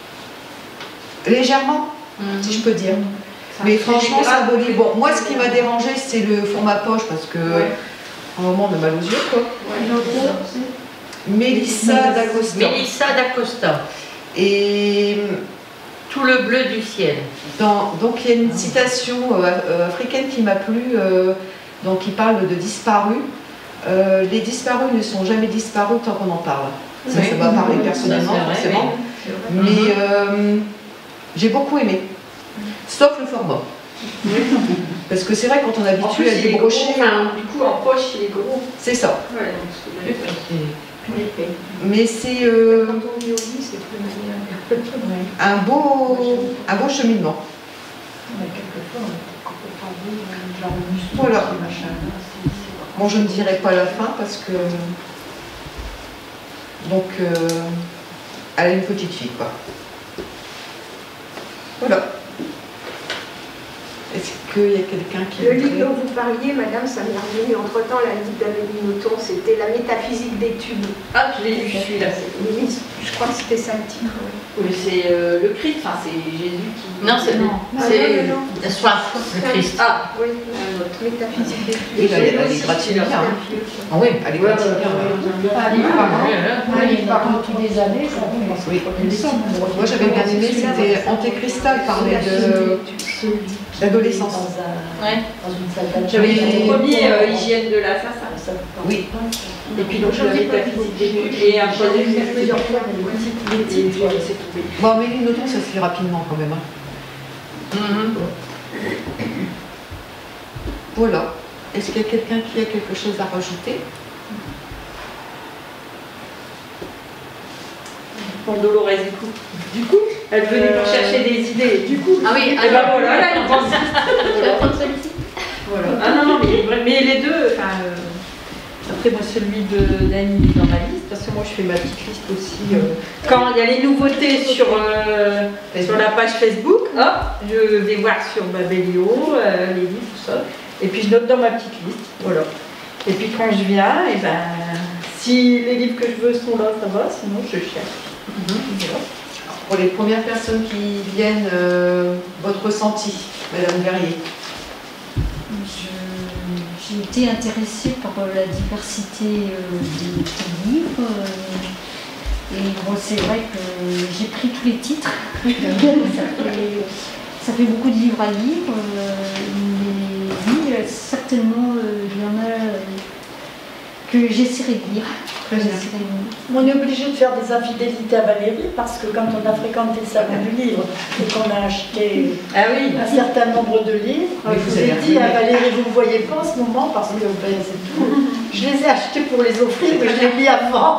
Légèrement, mmh. si je peux dire. Ça mais franchement, c'est un beau livre. Bon, moi, ce qui m'a dérangé, c'est le format poche, parce que, ouais. à un moment, on a mal aux yeux, quoi. Ouais, Mélissa d'Acosta. Mélissa d'Acosta. Et tout le bleu du ciel. Dans, donc il y a une citation euh, africaine qui m'a plu, euh, donc qui parle de disparus. Euh, les disparus ne sont jamais disparus tant qu'on en parle. Ça, oui. ça va parler personnellement, vrai, forcément. Oui. Mais euh, j'ai beaucoup aimé, sauf le format. Oui. Parce que c'est vrai quand on est habitué à débrocher. Enfin, du coup, en poche, il est gros. C'est ça. Ouais, donc c'est mais c'est euh, quand on vit au lit, c'est plus maniable. un beau, un beau cheminement. Ouais, quelquefois, on peut pas vivre genre de muscle, voilà. Machin, là, bon, je ne dirai pas la fin parce que donc euh, elle a une petite fille, quoi. Voilà. Est-ce qu'il y a quelqu'un qui... Le livre dont vous parliez, madame, ça m'est revenu entre-temps, la livre d'Amélie Nothomb, c'était La métaphysique des tubes. Ah, je l'ai lu, celui-là. Je crois que c'était ça le titre. Oui, c'est euh, le Christ, enfin c'est Jésus qui... Non, c'est non. C'est la soif, le Christ. Ah, oui, notre métaphysique des tubes. Oui, elle est gratuite. Ah oui, elle est gratuite. Ah, il parle depuis des années, ça oui. Moi, j'avais bien aimé, c'était Antécristal, parlait de... l'adolescence. Ouais. J'avais lu le premier, euh, Hygiène de l'assassin. Oui. Et puis donc la métaphysique des tubes et un troisième qui plusieurs fois les titres, c'est tombé. Bon, Amélie Nothomb, ça se lit rapidement quand même. Hein. Mm-hmm. Voilà. Est-ce qu'il y a quelqu'un qui a quelque chose à rajouter? Pour Dolores, du coup. Du coup, elle venait euh... pour chercher des idées. Du coup, ah oui, et ben voilà, là, elle pense. Je vais prendre celui-ci. Voilà. Ah non, non, mais, mais les deux, enfin. Euh, après, moi, celui d'Annie dans ma liste, parce que moi, je fais ma petite liste aussi. Euh, quand il y a les nouveautés sur, euh, sur la page Facebook, hop, je vais voir sur Babelio, euh, les livres, tout ça. Et puis, je note dans ma petite liste. Voilà. Et puis, quand je viens, et ben, si les livres que je veux sont là, ça va, sinon, je cherche. Mmh. Voilà. Pour les premières personnes qui viennent, euh, votre ressenti, Madame Verrier? J'ai été intéressée par la diversité euh, des, des livres. Euh, et bon, c'est vrai que j'ai pris tous les titres. ça, fait, ça fait beaucoup de livres à lire. Euh, mais oui, certainement, euh, il y en a euh, que j'essaierai de lire. On est obligé de faire des infidélités à Valérie parce que quand on a fréquenté le salon du livre et qu'on a acheté ah oui. un certain nombre de livres, mais je vous ai dit à Valérie, vous ne me voyez pas en ce moment parce que ben, c'est tout. Je les ai achetés pour les offrir, mais je les ai mis avant.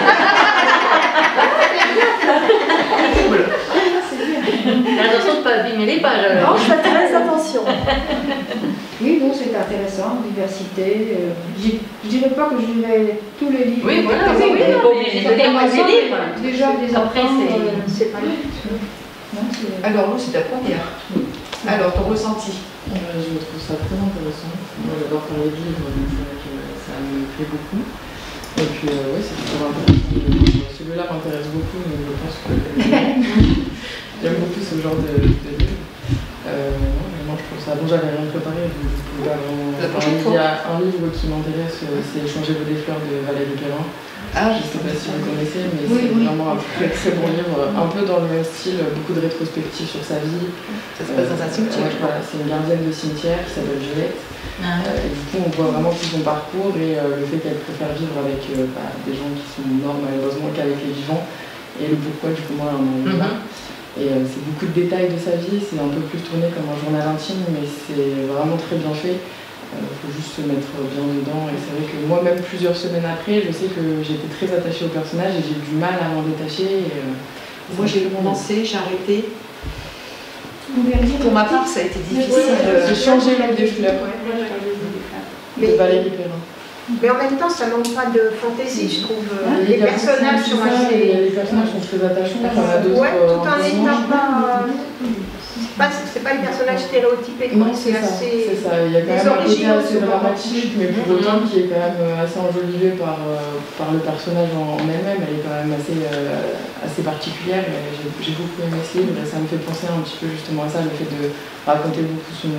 Attention de ne pas abîmer les pages. Non, je fais très attention. Oui, bon, c'est intéressant, diversité. Euh, je dirais pas que je lirai tous les livres. Oui, voilà, oui, oui, non, mais j'ai des livres. Déjà, des enfants, c'est pas alors, nous, c'est ta première. Alors, ton ressenti? euh, Je trouve ça très intéressant. Moi, j'adore parler de livres, donc c'est vrai que ça me plaît beaucoup. Et puis, euh, oui, c'est toujours intéressant. Celui-là m'intéresse beaucoup, mais je pense que j'aime beaucoup ce genre de, de livre. Euh, moi, je trouve ça bon, j'avais rien préparé. Il y a un livre qui m'intéresse, c'est Échanger vos des fleurs de Valérie Perrin. Ah, je ne sais pas si vous connaissez, mais oui, c'est oui. vraiment un très très bon livre, un peu dans le même style, beaucoup de rétrospectives sur sa vie. Ça se passe dans un cimetière. Euh, voilà, c'est une gardienne de cimetière qui s'appelle Juliette. Ah. Euh, et du coup, on voit vraiment tout son parcours et euh, le fait qu'elle préfère vivre avec euh, bah, des gens qui sont morts malheureusement qu'avec les vivants et le pourquoi du coup moi on en mm-hmm. Et euh, c'est beaucoup de détails de sa vie, c'est un peu plus tourné comme un journal intime, mais c'est vraiment très bien fait. Il euh, faut juste se mettre bien dedans. Et c'est vrai que moi-même, plusieurs semaines après, je sais que j'étais très attachée au personnage et j'ai du mal à m'en détacher. Et, euh, moi, j'ai commencé, j'ai arrêté. Pour ma part, ça a été difficile. J'ai changé l'œil des fleurs. De Valérie Perrin. Mais en même temps, ça manque pas de fantaisie, je trouve. Ouais, les personnages sont assez... Les personnages sont très attachants. Ouais, tout en étant pas... pas, c'est pas les personnages stéréotypés, Non, c'est c'est ça, assez. c'est ça. Il y a quand des même un côté originaux, assez souvent. dramatique, mais pour autant qui est quand même assez enjolivé par, euh, par le personnage en, en elle-même. Elle est quand même assez, euh, assez particulière. et J'ai j'ai beaucoup aimé ce livre. Ça me fait penser un petit peu justement à ça, le fait de raconter beaucoup son,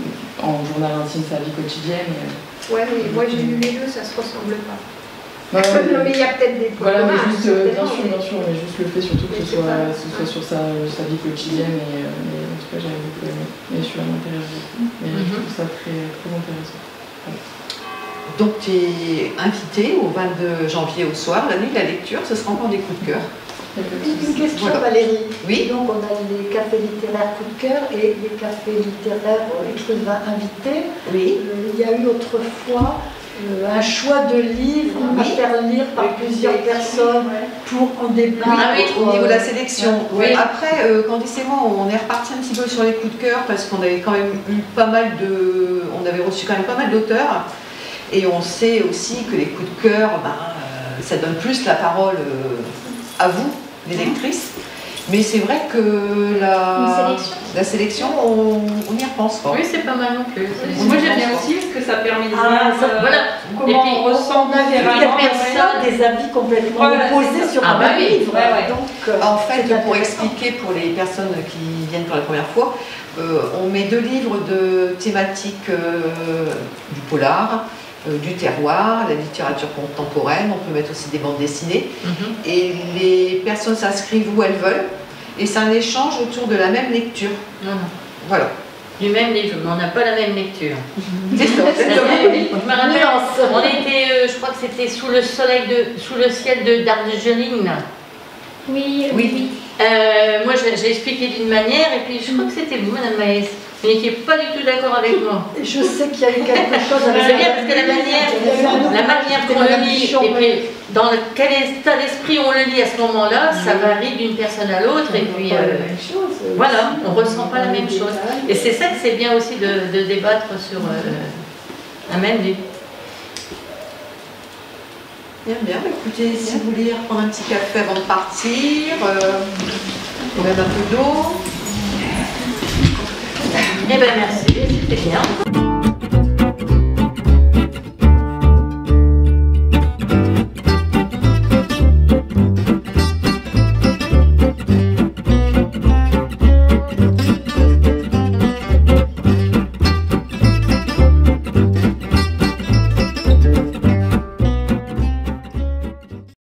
en journal intime sa vie quotidienne. Et, Ouais, mais moi j'ai lu les deux, ça se ressemble pas. Ouais, non, mais il y a peut-être des points voilà, mais communs, juste, euh, bien certainement, sûr, mais- bien sûr, mais juste le fait surtout que Mais ce c'est soit, pas- ce soit sur sa, sa vie quotidienne et, euh, et en tout cas j'avais beaucoup aimé. Et je suis vraiment intéressée. Et je trouve ça très, très intéressant. Ouais. Donc tu es invité au vingt-deux janvier au soir, la nuit de la lecture, ce sera encore des coups de cœur. Une question, Voilà. Valérie. Oui. Donc, on a les cafés littéraires coup de cœur et les cafés littéraires euh, écrivains invités. Oui. Euh, il y a eu autrefois euh, un choix de livres à faire lire par plusieurs personnes pour en débattre. Ah oui, au niveau de la sélection. Oui. Ouais. Après, euh, Candice et moi, on est reparti un petit peu sur les coups de cœur parce qu'on avait quand même eu pas mal de. On avait reçu quand même pas mal d'auteurs. Et on sait aussi que les coups de cœur, ben, euh, ça donne plus la parole euh, à vous, les lectrices. Mais c'est vrai que la Une sélection. la sélection, on, on y repense pas. Oui, c'est pas mal non plus. On Moi y j'aime bien repense aussi parce que ça permet de Ah, voir ça- euh, Voilà. comment Et puis, on ressent On a vu différemment. des personnes, des avis complètement Voilà, opposés c'est ça. sur Ah un bah même oui, livre. ouais, ouais. Donc, euh, En fait, c'est pour intéressant. expliquer pour les personnes qui viennent pour la première fois, euh, on met deux livres de thématiques euh, du polar, euh, du terroir, la littérature contemporaine, on peut mettre aussi des bandes dessinées. Mhm. Et les personnes s'inscrivent où elles veulent, et c'est un échange autour de la même lecture. Non, non. Voilà. Du même livre, mais on n'a pas la même lecture. C'est ça, exactement. Je me rappelle, on était, euh, je crois que c'était sous le soleil de, sous le ciel de Darjeeling. Oui, oui, Oui. oui. Euh, moi, j'ai j'ai expliqué d'une manière, et puis je crois que c'était vous, Madame Maës, vous n'étiez pas du tout d'accord avec moi. Je sais qu'il y a eu quelque chose avec C'est bien parce que la manière, la manière qu'on le lit, et puis dans le- quel état d'esprit on le lit à ce moment-là, ça varie d'une personne à l'autre, et puis euh, voilà, on ne ressent pas la même chose. Et c'est ça que c'est bien aussi de, de débattre sur euh, un même livre. Bien, bien. Écoutez, si vous voulez reprendre un petit café avant de partir, euh, quand même un peu d'eau. Eh bien merci, c'était bien.